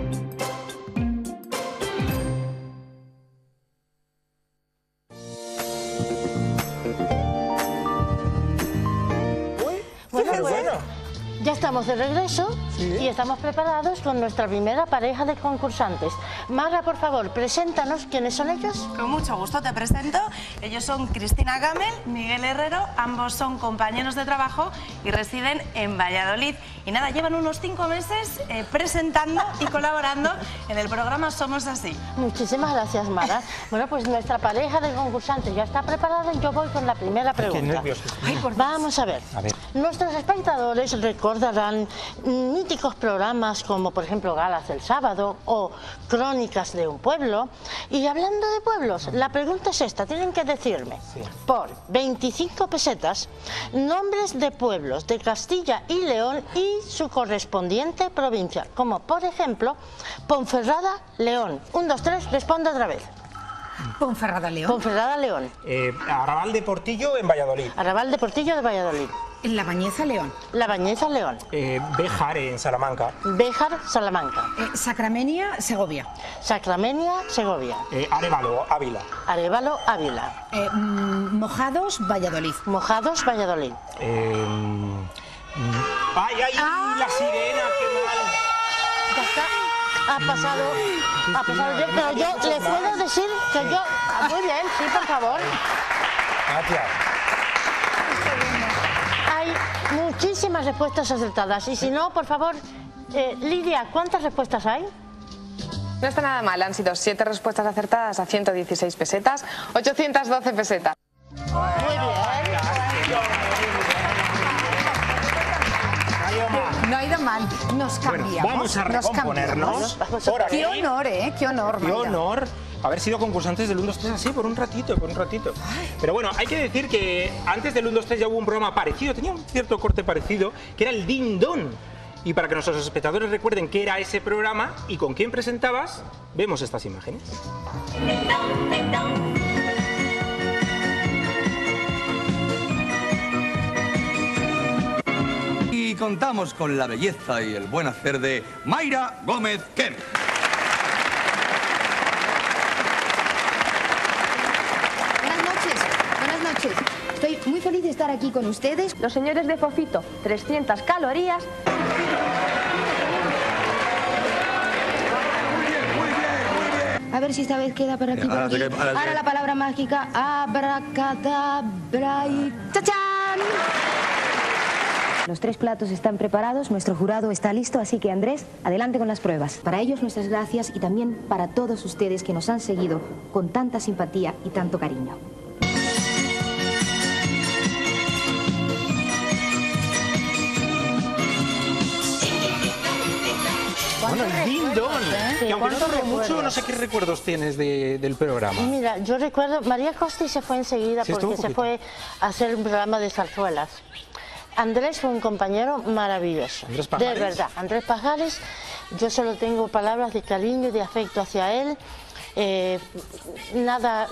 Bueno, ya estamos de regreso y estamos preparados con nuestra primera pareja de concursantes. Mara, por favor, preséntanos quiénes son ellos. Con mucho gusto te presento. Ellos son Cristina Gamel, Miguel Herrero, ambos son compañeros de trabajo y residen en Valladolid. Y nada, llevan unos 5 meses presentando y colaborando en el programa Somos Así. Muchísimas gracias, Mara. Bueno, pues nuestra pareja de concursantes ya está preparada y yo voy con la primera pregunta. Qué nervios estoy. Vamos a ver. Nuestros espectadores recordarán míticos programas como, por ejemplo, Galas del Sábado o Crónicas de un Pueblo. Y hablando de pueblos, la pregunta es esta. Tienen que decirme, por 25 pesetas, nombres de pueblos de Castilla y León y su correspondiente provincia. Como, por ejemplo, Ponferrada, León. 1, 2, 3, responde otra vez. Ponferrada, León. Ponferrada, León. Arrabal de Portillo en Valladolid. Arrabal de Portillo de Valladolid. La Bañeza, León. La Bañeza, León. Béjar en Salamanca. Béjar, Salamanca. Sacramenia, Segovia. Sacramenia, Segovia. Arévalo, Ávila. Arévalo, Ávila. Mojados, Valladolid. Mojados, Valladolid. ¡Ay, ay! ¡La sirena! ¡Qué mal! Ya está. ha pasado yo, pero yo le puedo decir que yo... Muy bien, sí, por favor. Gracias. Hay muchísimas respuestas acertadas y si no, por favor, Lidia, ¿cuántas respuestas hay? No está nada mal, han sido 7 respuestas acertadas a 116 pesetas, 812 pesetas. Muy bien. No ha ido mal, nos cambiamos. Bueno, vamos a recomponernos. Qué honor, ¿eh? Qué honor, Qué honor haber sido concursantes del 1, 2, 3 así por un ratito, Pero bueno, hay que decir que antes del 1, 2, 3 ya hubo un programa parecido, tenía un cierto corte parecido, que era el Ding Dong. Y para que nuestros espectadores recuerden qué era ese programa y con quién presentabas, vemos estas imágenes. Y contamos con la belleza y el buen hacer de Mayra Gómez Kemp. Buenas noches. Estoy muy feliz de estar aquí con ustedes. Los señores de Fofito, 300 calorías. A ver si esta vez queda por aquí. Ahora la palabra mágica, abracadabra y ¡chachán! Los 3 platos están preparados, nuestro jurado está listo, así que Andrés, adelante con las pruebas. Para ellos nuestras gracias y también para todos ustedes que nos han seguido con tanta simpatía y tanto cariño. Bueno, el Ding Dong, que aunque no duró mucho, no sé qué recuerdos tienes del programa. Mira, yo recuerdo, María Costi se fue enseguida porque se fue a hacer un programa de zarzuelas. Andrés fue un compañero maravilloso, de verdad. Andrés Pajares, yo solo tengo palabras de cariño y de afecto hacia él. Nada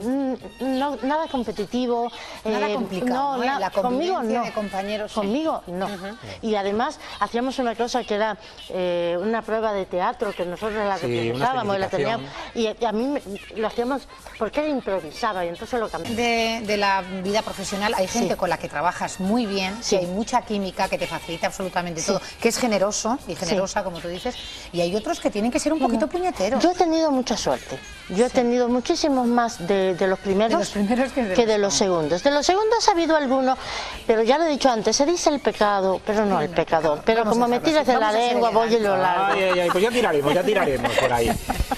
competitivo, nada complicado, la conmigo no, de compañeros, conmigo no. Y además hacíamos una cosa que era una prueba de teatro que nosotros la representábamos y la teníamos, y a mí lo hacíamos porque él improvisaba y entonces lo cambiamos. De la vida profesional hay gente con la que trabajas muy bien, que hay mucha química, que te facilita absolutamente todo, que es generoso y generosa, como tú dices, y hay otros que tienen que ser un poquito puñeteros. Yo he tenido mucha suerte. Yo he tenido muchísimos más de los primeros que de los segundos. De los segundos ha habido algunos, pero ya lo he dicho antes, se dice el pecado, pero no el pecador. Pero como me tiras de la lengua, voy y lo largo. Pues ya tiraremos por ahí.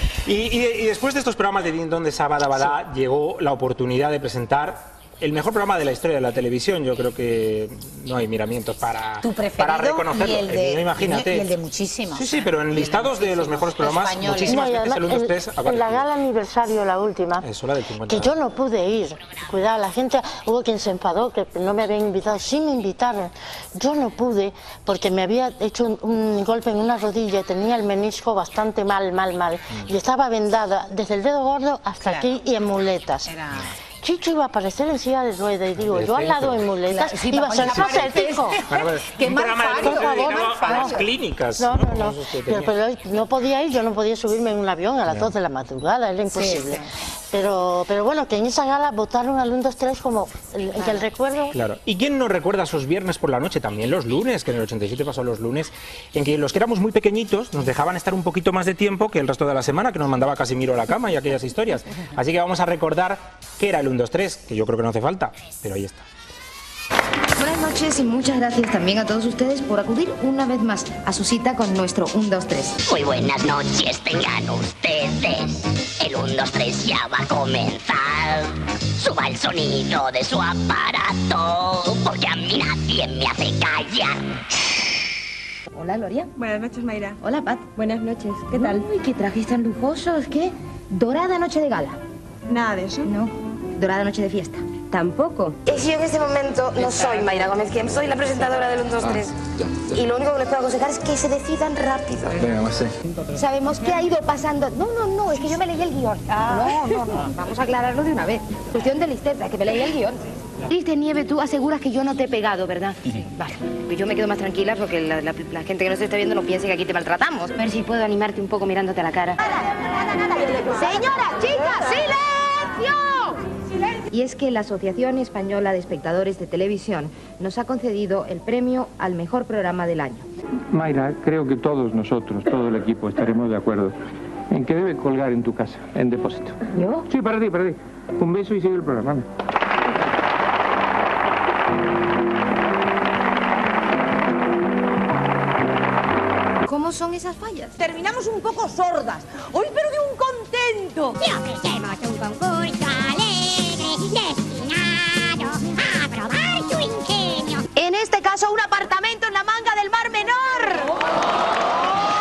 Y después de estos programas de Ding Dong de Sábado Badá, llegó la oportunidad de presentar el mejor programa de la historia de la televisión. Yo creo que no hay miramientos para reconocerlo. Y el de, imagínate. Y el de muchísimos. Sí, pero en listados de los mejores programas, muchísimas veces el 1, 2, 3 en la gala aniversario, la última, eso, la del 50. Que yo no pude ir. Cuidado, la gente, hubo quien se enfadó, que no me habían invitado. Sí me invitaron. Yo no pude porque me había hecho un golpe en una rodilla y tenía el menisco bastante mal. Y estaba vendada desde el dedo gordo hasta aquí y en muletas. Chicho iba a aparecer en silla de ruedas y digo, yo al lado en muletas, iba a ser patético. Qué mal fallo, por favor, a las clínicas. No. Pero no podía ir, yo no podía subirme en un avión a las 2 de la madrugada, era imposible. Pero bueno, que en esa gala votaron al 1, 2, 3 como el recuerdo. Claro. ¿Y quién no recuerda esos viernes por la noche? También los lunes, que en el 87 pasó los lunes, en que los que éramos muy pequeñitos nos dejaban estar un poquito más de tiempo que el resto de la semana, que nos mandaba Casimiro a la cama y aquellas historias. Así que vamos a recordar qué era el 1, 2, 3, que yo creo que no hace falta, pero ahí está. Buenas noches y muchas gracias también a todos ustedes por acudir una vez más a su cita con nuestro 1, 2, 3. Muy buenas noches tengan ustedes. El 1, 2, 3 ya va a comenzar. Suba el sonido de su aparato, porque a mí nadie me hace callar. Hola, Gloria. Buenas noches, Mayra. Hola, Pat. Buenas noches. ¿Qué tal? Uy, qué trajes tan lujosos. ¿Qué? Dorada noche de gala. Nada de eso. No. Dorada noche de fiesta. Tampoco. Es que yo en este momento no soy Mayra Gómez Kemp, soy la presentadora del 1, 2, 3. Y lo único que les puedo aconsejar es que se decidan rápido. Venga, más Sabemos qué ha ido pasando. No, es que yo me leí el guión. No, vamos a aclararlo de una vez. Cuestión de listeza, que me leí el guión. Triste Nieve, tú aseguras que yo no te he pegado, ¿verdad? Sí. Vale, pues yo me quedo más tranquila porque la gente que nos está viendo no piense que aquí te maltratamos. A ver si puedo animarte un poco mirándote a la cara. Nada. Señoras, chicas, silencio. Y es que la Asociación Española de Espectadores de Televisión nos ha concedido el premio al mejor programa del año. Mayra, creo que todos nosotros, todo el equipo, estaremos de acuerdo en que debe colgar en tu casa, en depósito. ¿Yo? Sí, para ti, para ti. Un beso y sigue el programa. Anda. ¿Cómo son esas fallas? Terminamos un poco sordas. Hoy pero de un contento. Y ofrecemos un concurso alegre destinado a probar su ingenio. En este caso, un apartamento en la Manga del Mar Menor.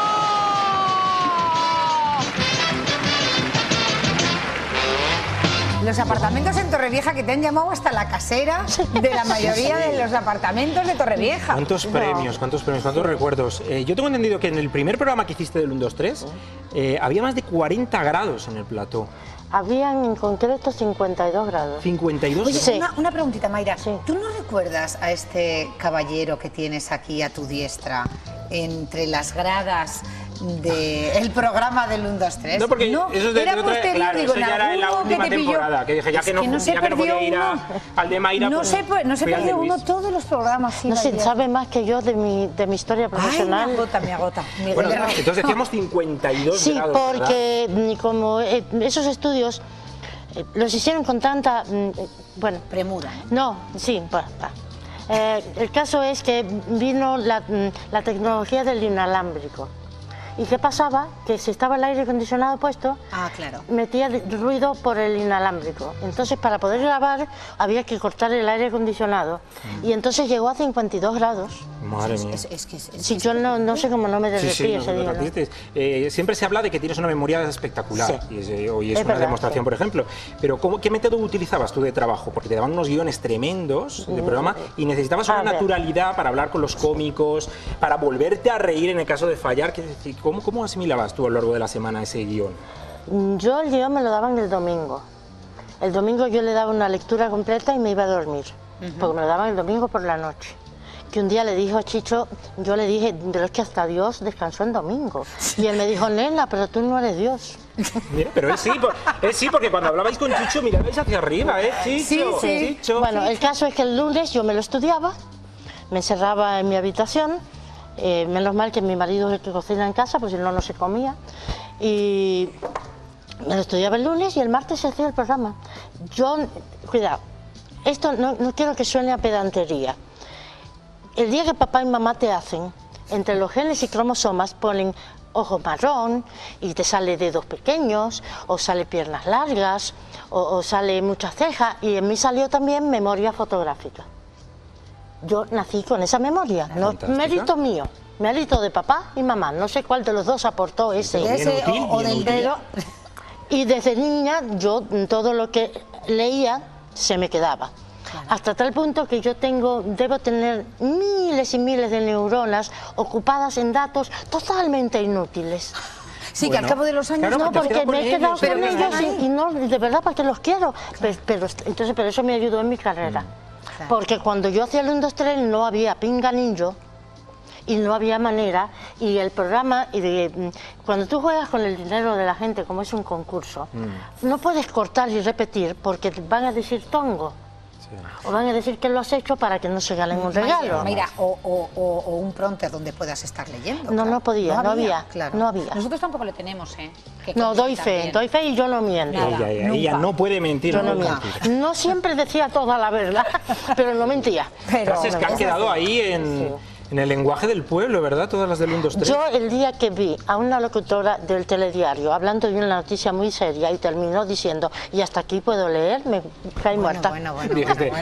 Los apartamentos en Torrevieja que te han llamado hasta la casera de la mayoría de los apartamentos de Torrevieja. ¿Cuántos premios, cuántos recuerdos? Yo tengo entendido que en el primer programa que hiciste del 1, 2, 3 había más de 40 grados en el plató. Habían en concreto 52 grados. 52 Oye, grados. una preguntita, Mayra. ¿Tú no recuerdas a este caballero que tienes aquí a tu diestra entre las gradas del programa del 1, 2, 3? No, porque eso es de era otra, posterior, claro, digo, eso ya era en la última temporada, que dije, ya que no podía ir al de Mayra, no pues no se fui al de perdió Luis. uno todos los programas. No sé, sabe más que yo de mi historia profesional. Ay, me agota. Bueno, entonces decíamos 52 sí, grados, porque como esos estudios los hicieron con tanta, bueno... premura. No, sí, el caso es que vino la tecnología del inalámbrico. ¿Y qué pasaba? Que si estaba el aire acondicionado puesto, claro, metía ruido por el inalámbrico. Entonces, para poder grabar, había que cortar el aire acondicionado. Y entonces llegó a 52 grados. Madre mía. Sí, yo no sé cómo no me derretí ese día, ¿no? Siempre se habla de que tienes una memoria espectacular, Sí. y hoy es una verdad, demostración, sí. por ejemplo. Pero ¿qué método utilizabas tú de trabajo? Porque te daban unos guiones tremendos de programa y necesitabas una naturalidad para hablar con los cómicos, para volverte a reír en el caso de fallar. ¿Cómo asimilabas tú a lo largo de la semana ese guión? Yo el guión me lo daban el domingo. El domingo yo le daba una lectura completa y me iba a dormir, porque me lo daban el domingo por la noche. Que un día le dijo a Chicho, yo le dije, pero es que hasta Dios descansó en domingo. Y él me dijo, nena, pero tú no eres Dios. Mira, pero él sí, porque cuando hablabais con Chicho mirabais hacia arriba, ¿eh? Chicho, Chicho. Bueno, el caso es que el lunes yo me lo estudiaba, me encerraba en mi habitación, menos mal que mi marido es el que cocina en casa, pues si no, no se comía. Y me lo estudiaba el lunes y el martes se hacía el programa. Yo, cuidado, esto no quiero que suene a pedantería. El día que papá y mamá te hacen, entre los genes y cromosomas ponen ojos marrón y te sale dedos pequeños, o sale piernas largas, o sale muchas cejas, y en mí salió también memoria fotográfica. Yo nací con esa memoria, no mérito mío, mérito de papá y mamá, no sé cuál de los dos aportó ese. O del dedo. Y desde niña yo todo lo que leía se me quedaba. Hasta tal punto que yo debo tener miles y miles de neuronas ocupadas en datos totalmente inútiles. Sí, bueno, que al cabo de los años... Claro, no, porque me he quedado con ellos y no, de verdad, porque los quiero. Pero eso me ayudó en mi carrera. Claro. Porque cuando yo hacía el 1, 2, 3 no había pinganillo y no había manera. Y el programa, cuando tú juegas con el dinero de la gente, como es un concurso, no puedes cortar y repetir porque van a decir tongo. O van a decir que lo has hecho para que no se ganen un regalo. Mira, o un prompter donde puedas estar leyendo. No, no podía, no había. Claro. No había. Nosotros tampoco le tenemos, ¿eh? No, doy fe y yo no miento. Ella no puede mentir. Yo no siempre decía toda la verdad, pero no mentía. Frases que han quedado ahí en el lenguaje del pueblo, ¿verdad? Todas las del 1, 2, 3. Yo el día que vi a una locutora del telediario hablando de una noticia muy seria y terminó diciendo, y hasta aquí puedo leer, me caí muerta. Dijiste,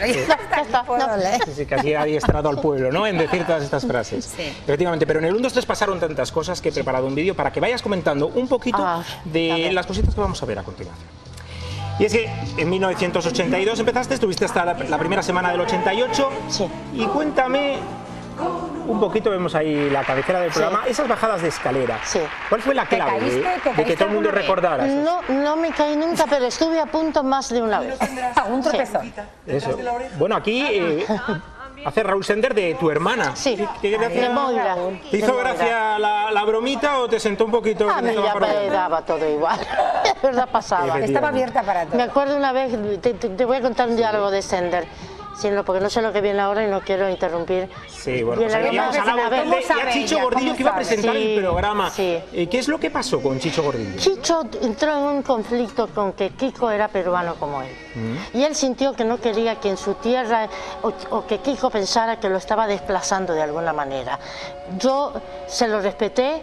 sí, casi ha adiestrado al pueblo, ¿no? En decir todas estas frases. Sí. Efectivamente, pero en el 1, 2, 3 pasaron tantas cosas que he preparado un vídeo para que vayas comentando un poquito de las cositas que vamos a ver a continuación. Y es que en 1982 empezaste, estuviste hasta la primera semana del 88. Sí. Y cuéntame un poquito, vemos ahí la cabecera del programa, esas bajadas de escalera. Sí. ¿Cuál fue la clave de que todo el mundo recordara eso? No me caí nunca, pero estuve a punto más de una vez. Un tropezón. Eso. Bueno, aquí hace Raúl Sender de tu hermana. Sí, de Moira. ¿Te hizo gracia la bromita o te sentó un poquito? A mí ya me daba todo igual. verdad pasaba. Estaba abierta para todo. Me acuerdo una vez, te voy a contar un diálogo de Sender. Sí, no, porque no sé lo que viene ahora y no quiero interrumpir. Sí, bueno, pues veníamos a la y a Chicho Gordillo que iba a presentar el programa. Sí. ¿Qué es lo que pasó con Chicho Gordillo? Chicho entró en un conflicto con que Kiko era peruano como él. Y él sintió que no quería que en su tierra, o que Kiko pensara que lo estaba desplazando de alguna manera. Yo se lo respeté.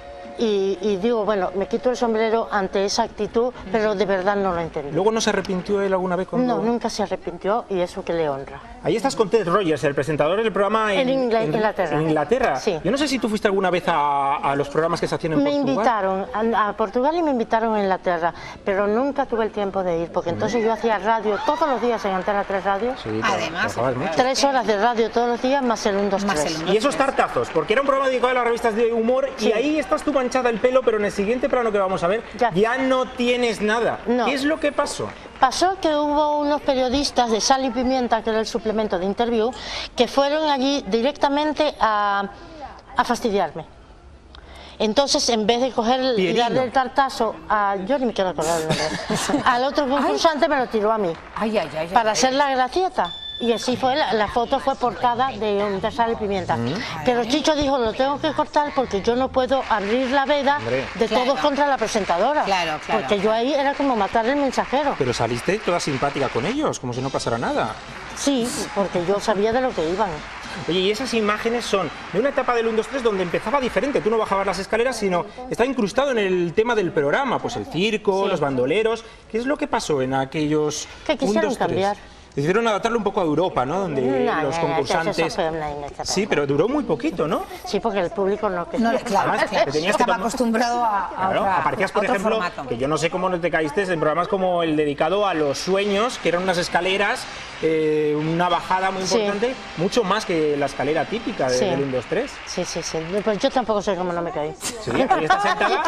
Y digo, bueno, me quito el sombrero ante esa actitud, pero de verdad no lo entendí. ¿Luego no se arrepintió él alguna vez? No, nunca se arrepintió y eso que le honra. Ahí estás con Ted Rogers, el presentador del programa en Inglaterra. En Inglaterra. Sí. Yo no sé si tú fuiste alguna vez a los programas que se hacían en Portugal. Me invitaron a Portugal y me invitaron a Inglaterra, pero nunca tuve el tiempo de ir, porque entonces yo hacía radio todos los días en Antena 3 Radio. Sí, además, 3 horas de radio todos los días, más el 1, 2, 3. Y esos tartazos, porque era un programa dedicado a las revistas de humor, y ahí estás tú manchada el pelo, pero en el siguiente plano que vamos a ver, ya no tienes nada. No. ¿Qué es lo que pasó? Pasó que hubo unos periodistas de Sal y Pimienta, que era el suplemento de Interview, que fueron allí directamente a fastidiarme. Entonces, en vez de coger y darle el tartazo a... Yo ni me quiero acordar del nombre. Al otro concursante me lo tiró a mí. Para hacer la gracieta. Y así fue, la foto fue portada de Sal y Pimienta. Pero Chicho dijo, lo tengo que cortar porque yo no puedo abrir la veda de todos contra la presentadora. Claro. Porque yo ahí era como matar el mensajero. Pero saliste toda simpática con ellos, como si no pasara nada. Sí, porque yo sabía de lo que iban. Oye, y esas imágenes son de una etapa del 1, 2, 3 donde empezaba diferente. Tú no bajabas las escaleras, sino estaba incrustado en el tema del programa, pues el circo, los bandoleros. ¿Qué es lo que pasó en aquellos 1, 2, 3? Que quisieron cambiar. Decidieron adaptarlo un poco a Europa, ¿no? Donde los concursantes... Sí, pero duró muy poquito, ¿no? Sí, porque el público no... Claro, estaba acostumbrado a aparecías, por ejemplo, formato. Que yo no sé cómo no te caíste en programas como el dedicado a los sueños, que eran unas escaleras, una bajada muy importante, sí, mucho más que la escalera típica del 1, 2, 3. Sí. Pues yo tampoco sé cómo no me caí. Sí, ahí está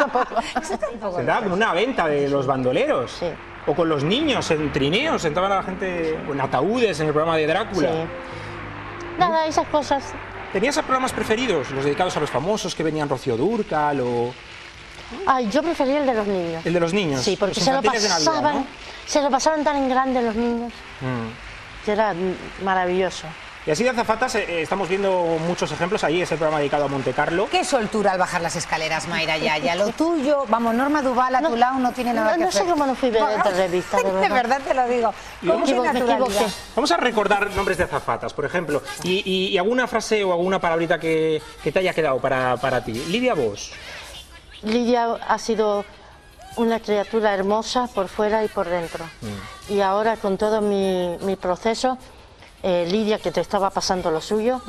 sentada con una venta de los bandoleros. Sí. O con los niños en trineos, sentaban a la gente en ataúdes en el programa de Drácula. Sí. Nada, esas cosas. ¿Tenías programas preferidos, los dedicados a los famosos, que venían Rocío Dúrcal o...? Ay, yo prefería el de los niños. ¿El de los niños? Sí, porque los se lo pasaban, se lo pasaban tan en grande los niños, que era maravilloso. Y así de azafatas estamos viendo muchos ejemplos. Ahí es el programa dedicado a Monte Carlo. Qué soltura al bajar las escaleras, Mayra Yaya. Lo tuyo, vamos, Norma Duval a tu lado no tiene nada que hacer. No sé cómo no fui bien de revista, de verdad te lo digo. Vamos a recordar nombres de azafatas, por ejemplo. Y alguna frase o alguna palabrita que te haya quedado para ti. Lidia Bosch. Lidia ha sido una criatura hermosa por fuera y por dentro. Y ahora con todo mi proceso... Lidia, que te estaba pasando lo suyo,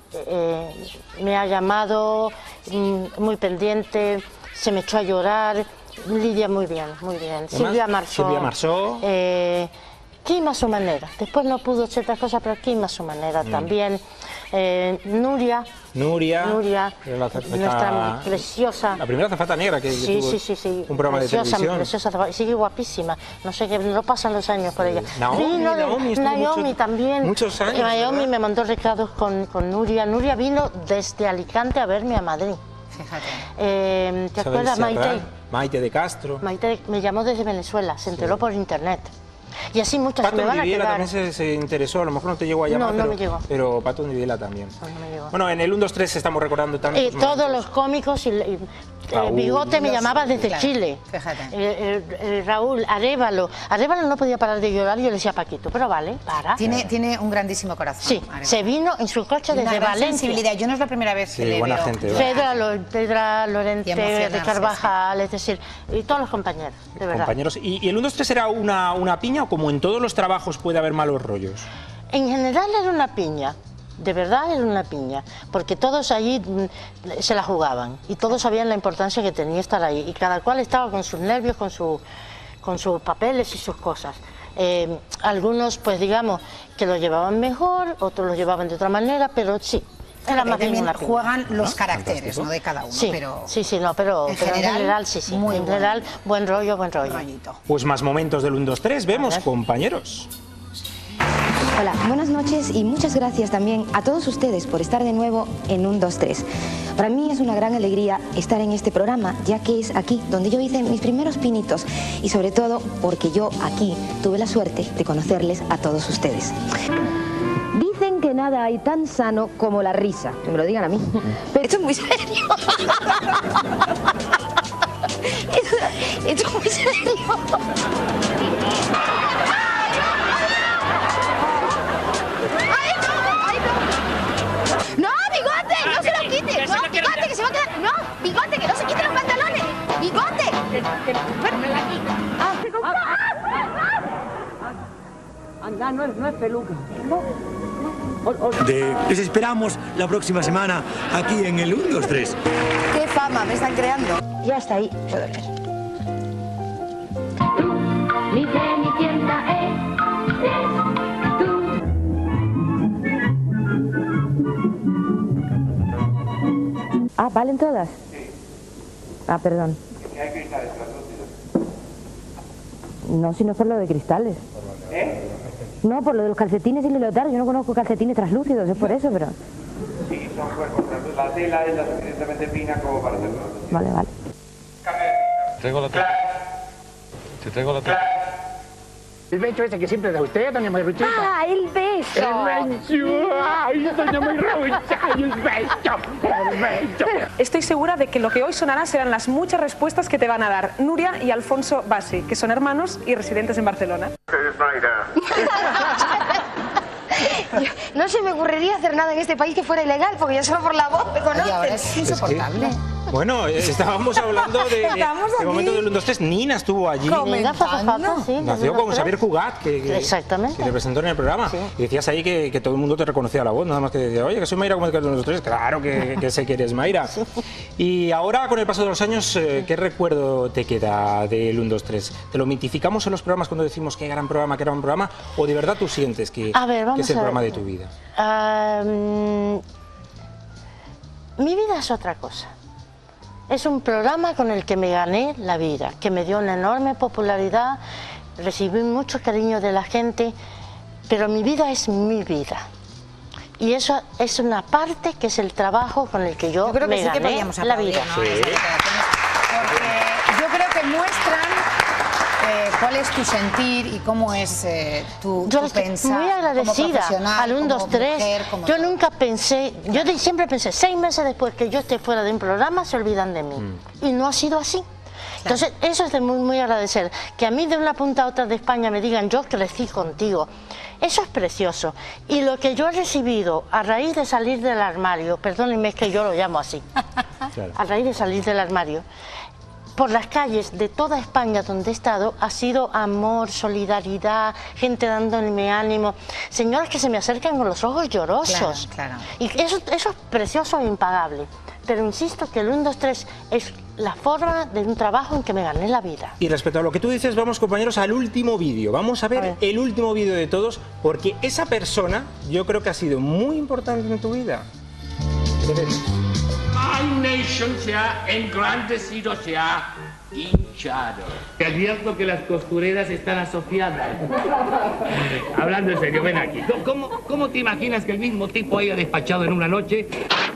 me ha llamado, muy pendiente, se me echó a llorar. Lidia, muy bien, muy bien. Silvia Marsó. Kim a su manera. Después no pudo hacer otras cosas, pero Kim a su manera también. Nuria, nuestra preciosa. La primera azafata negra que tuvo un programa de televisión. Preciosa, sigue guapísima. No sé qué, no pasan los años por ella. Naomi también. Muchos años. Naomi me mandó recados con Nuria. Nuria vino desde Alicante a verme a Madrid. Fíjate. ¿Te acuerdas, Maite? Maite de Castro. Maite me llamó desde Venezuela, se enteró por internet. Y así muchas Pato me van a Viviela quedar. también se interesó, a lo mejor no te llegó a llamar, no me llegó. Pero Pato Viviela también. No me llegó. Bueno, en el 1, 2, 3 estamos recordando también. Todos los cómicos y Bigote me llamaba desde Chile. Fíjate. Raúl, Arévalo no podía parar de llorar y yo le decía a Paquito, pero vale, para. Tiene un grandísimo corazón. Sí, se vino en su coche desde Valencia. Sensibilidad. Yo no es la primera vez que le buena veo. gente. Pedra Lorente de Carvajal, es decir, y todos los compañeros, de verdad. ¿Y el 1, 2, 3 era una piña o como en todos los trabajos puede haber malos rollos? En general era una piña. De verdad era una piña, porque todos allí se la jugaban y todos sabían la importancia que tenía estar ahí y cada cual estaba con sus nervios, con sus papeles y sus cosas. Algunos, pues digamos, que lo llevaban mejor, otros lo llevaban de otra manera, pero sí. Era más bien una piña. Juegan los caracteres, ¿no? De cada uno. Sí, pero en general sí. En general, buen rollo. Pues más momentos del 1, 2, 3, vemos, compañeros. Hola, buenas noches y muchas gracias también a todos ustedes por estar de nuevo en 1, 2, 3. Para mí es una gran alegría estar en este programa, ya que es aquí donde yo hice mis primeros pinitos y sobre todo porque yo aquí tuve la suerte de conocerles a todos ustedes. Dicen que nada hay tan sano como la risa, que me lo digan a mí, pero esto es muy serio. Esto es muy serio. ¡No, Bigote! ¡No se lo quites! ¡No, Bigote, que se va a quedar! ¡No, Bigote, que no se quite los pantalones! ¡Bigote! Anda, no es peluca. Les esperamos la próxima semana aquí en el 1, 2, 3. ¡Qué fama me están creando! Y hasta ahí puedo leer. Mi Cenicienta eres tú. Ah, ¿valen todas? Ah, perdón. ¿Hay cristales translúcidos? No, si no es por lo de cristales. ¿Eh? No, por lo de los calcetines y el leotardo. Yo no conozco calcetines translúcidos, es por eso, pero... Sí, son cuerpos translúcidos. La tela es lo suficientemente fina como para hacerlo. Vale, vale. Traigo la tela. Te traigo la tela. El beso ese que siempre da usted, doña Mayruchita. ¡Ah, el beso! El beso. ¡Ay, doña Mayrucha! ¡El beso! ¡El beso! Estoy segura de que lo que hoy sonará serán las muchas respuestas que te van a dar Nuria y Alfonso Bassi, que son hermanos y residentes en Barcelona. No se me ocurriría hacer nada en este país que fuera ilegal, porque ya solo por la voz me conocen. Y ahora es insoportable. Bueno, estábamos hablando de momento del 1, 2, 3. Nina estuvo allí. Nació con Xavier Cugat, que le presentó en el programa. Sí. Y decías ahí que todo el mundo te reconocía la voz, nada más que decía, oye, que soy Mayra Gómez del 1, 2, 3. Claro que sé que eres Mayra. Sí. Y ahora, con el paso de los años, ¿qué recuerdo te queda del 1, 2, 3? ¿Te lo mitificamos en los programas cuando decimos qué gran programa, o de verdad tú sientes que es el programa de tu vida? Mi vida es otra cosa. Es un programa con el que me gané la vida, que me dio una enorme popularidad, recibí mucho cariño de la gente, pero mi vida es mi vida. Y eso es una parte que es el trabajo con el que yo creo que me sí que gané la vida. ¿No? Sí. Porque yo creo que muestran cuál es tu sentir y cómo es tu pensar. Muy agradecida al 1, 2, 3. Yo nunca pensé, siempre pensé, 6 meses después que yo esté fuera de un programa se olvidan de mí. Y no ha sido así. Entonces, eso es de muy agradecer. Que a mí de una punta a otra de España me digan, yo crecí contigo. Eso es precioso. Y lo que yo he recibido a raíz de salir del armario, perdónenme, es que yo lo llamo así, a raíz de salir del armario, por las calles de toda España donde he estado, ha sido amor, solidaridad, gente dándome ánimo, señoras que se me acercan con los ojos llorosos. Claro. Y eso es precioso e impagable. Pero insisto que el 1, 2, 3 es la forma de un trabajo en que me gané la vida. Y respecto a lo que tú dices, vamos, compañeros, al último vídeo. Vamos a ver el último vídeo de todos, porque esa persona yo creo que ha sido muy importante en tu vida. My nation se ha engrandecido, se ha hinchado. Te advierto que las costureras están asociadas. Hablando en serio, ven aquí. ¿Cómo te imaginas que el mismo tipo haya despachado en una noche?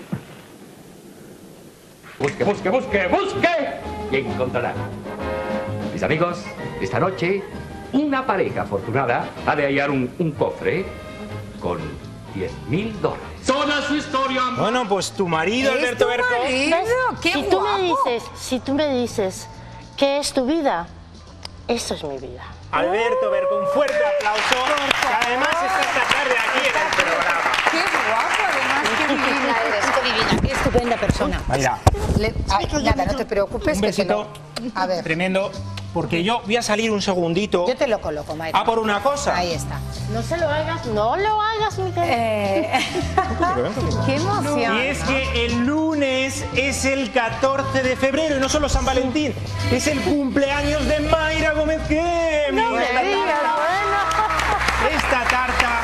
Busque, busque, busque, busque y encontrará. Mis amigos, esta noche una pareja afortunada ha de hallar un cofre con $10.000. Toda su historia. Bueno, pues tu marido, Alberto Berco. ¡Qué guapo! Si tú me dices ¿qué es tu vida? Eso es mi vida. Alberto Berco, un fuerte aplauso. Que además está esta tarde aquí en el programa. ¡Qué guapo! Además, qué divina eres, qué divina, qué estupenda persona. Mayra. Nada, no te preocupes. Un besito a ver. Tremendo. Porque yo voy a salir un segundito. Yo te lo coloco, Mayra. A por una cosa. Ahí está. No se lo hagas, no lo hagas, mi querida. ¡Qué emoción! Y es que el lunes es el 14 de febrero y no solo San Valentín, es el cumpleaños de Mayra Gómez Gem. No me digas, bueno. Esta tarta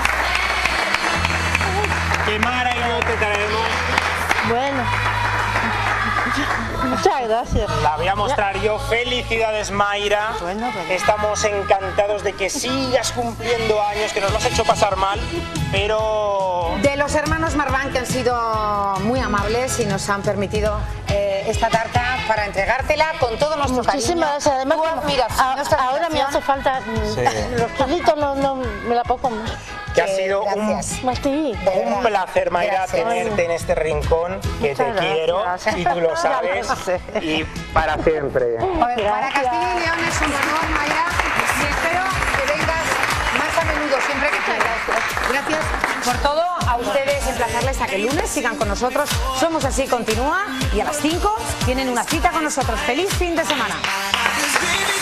que Mara y yo te traemos. Bueno. Muchas gracias. La voy a mostrar yo. Felicidades, Mayra. Bueno, estamos encantados de que sigas cumpliendo años, que nos lo has hecho pasar mal, pero... De los hermanos Marván, que han sido muy amables y nos han permitido esta tarta para entregártela con todo nuestro Muchísimas gracias. Además, ahora me hace falta los kilitos, no me la puedo comer. Que ha sido un placer, Mayra, tenerte en este rincón, que te quiero y tú lo sabes, y para siempre. Para Castilla y León es un honor, Mayra, y espero que vengas más a menudo, siempre que quieras. Gracias por todo, a ustedes emplazarles a que el lunes sigan con nosotros. Somos Así continúa y a las 5 tienen una cita con nosotros. ¡Feliz fin de semana!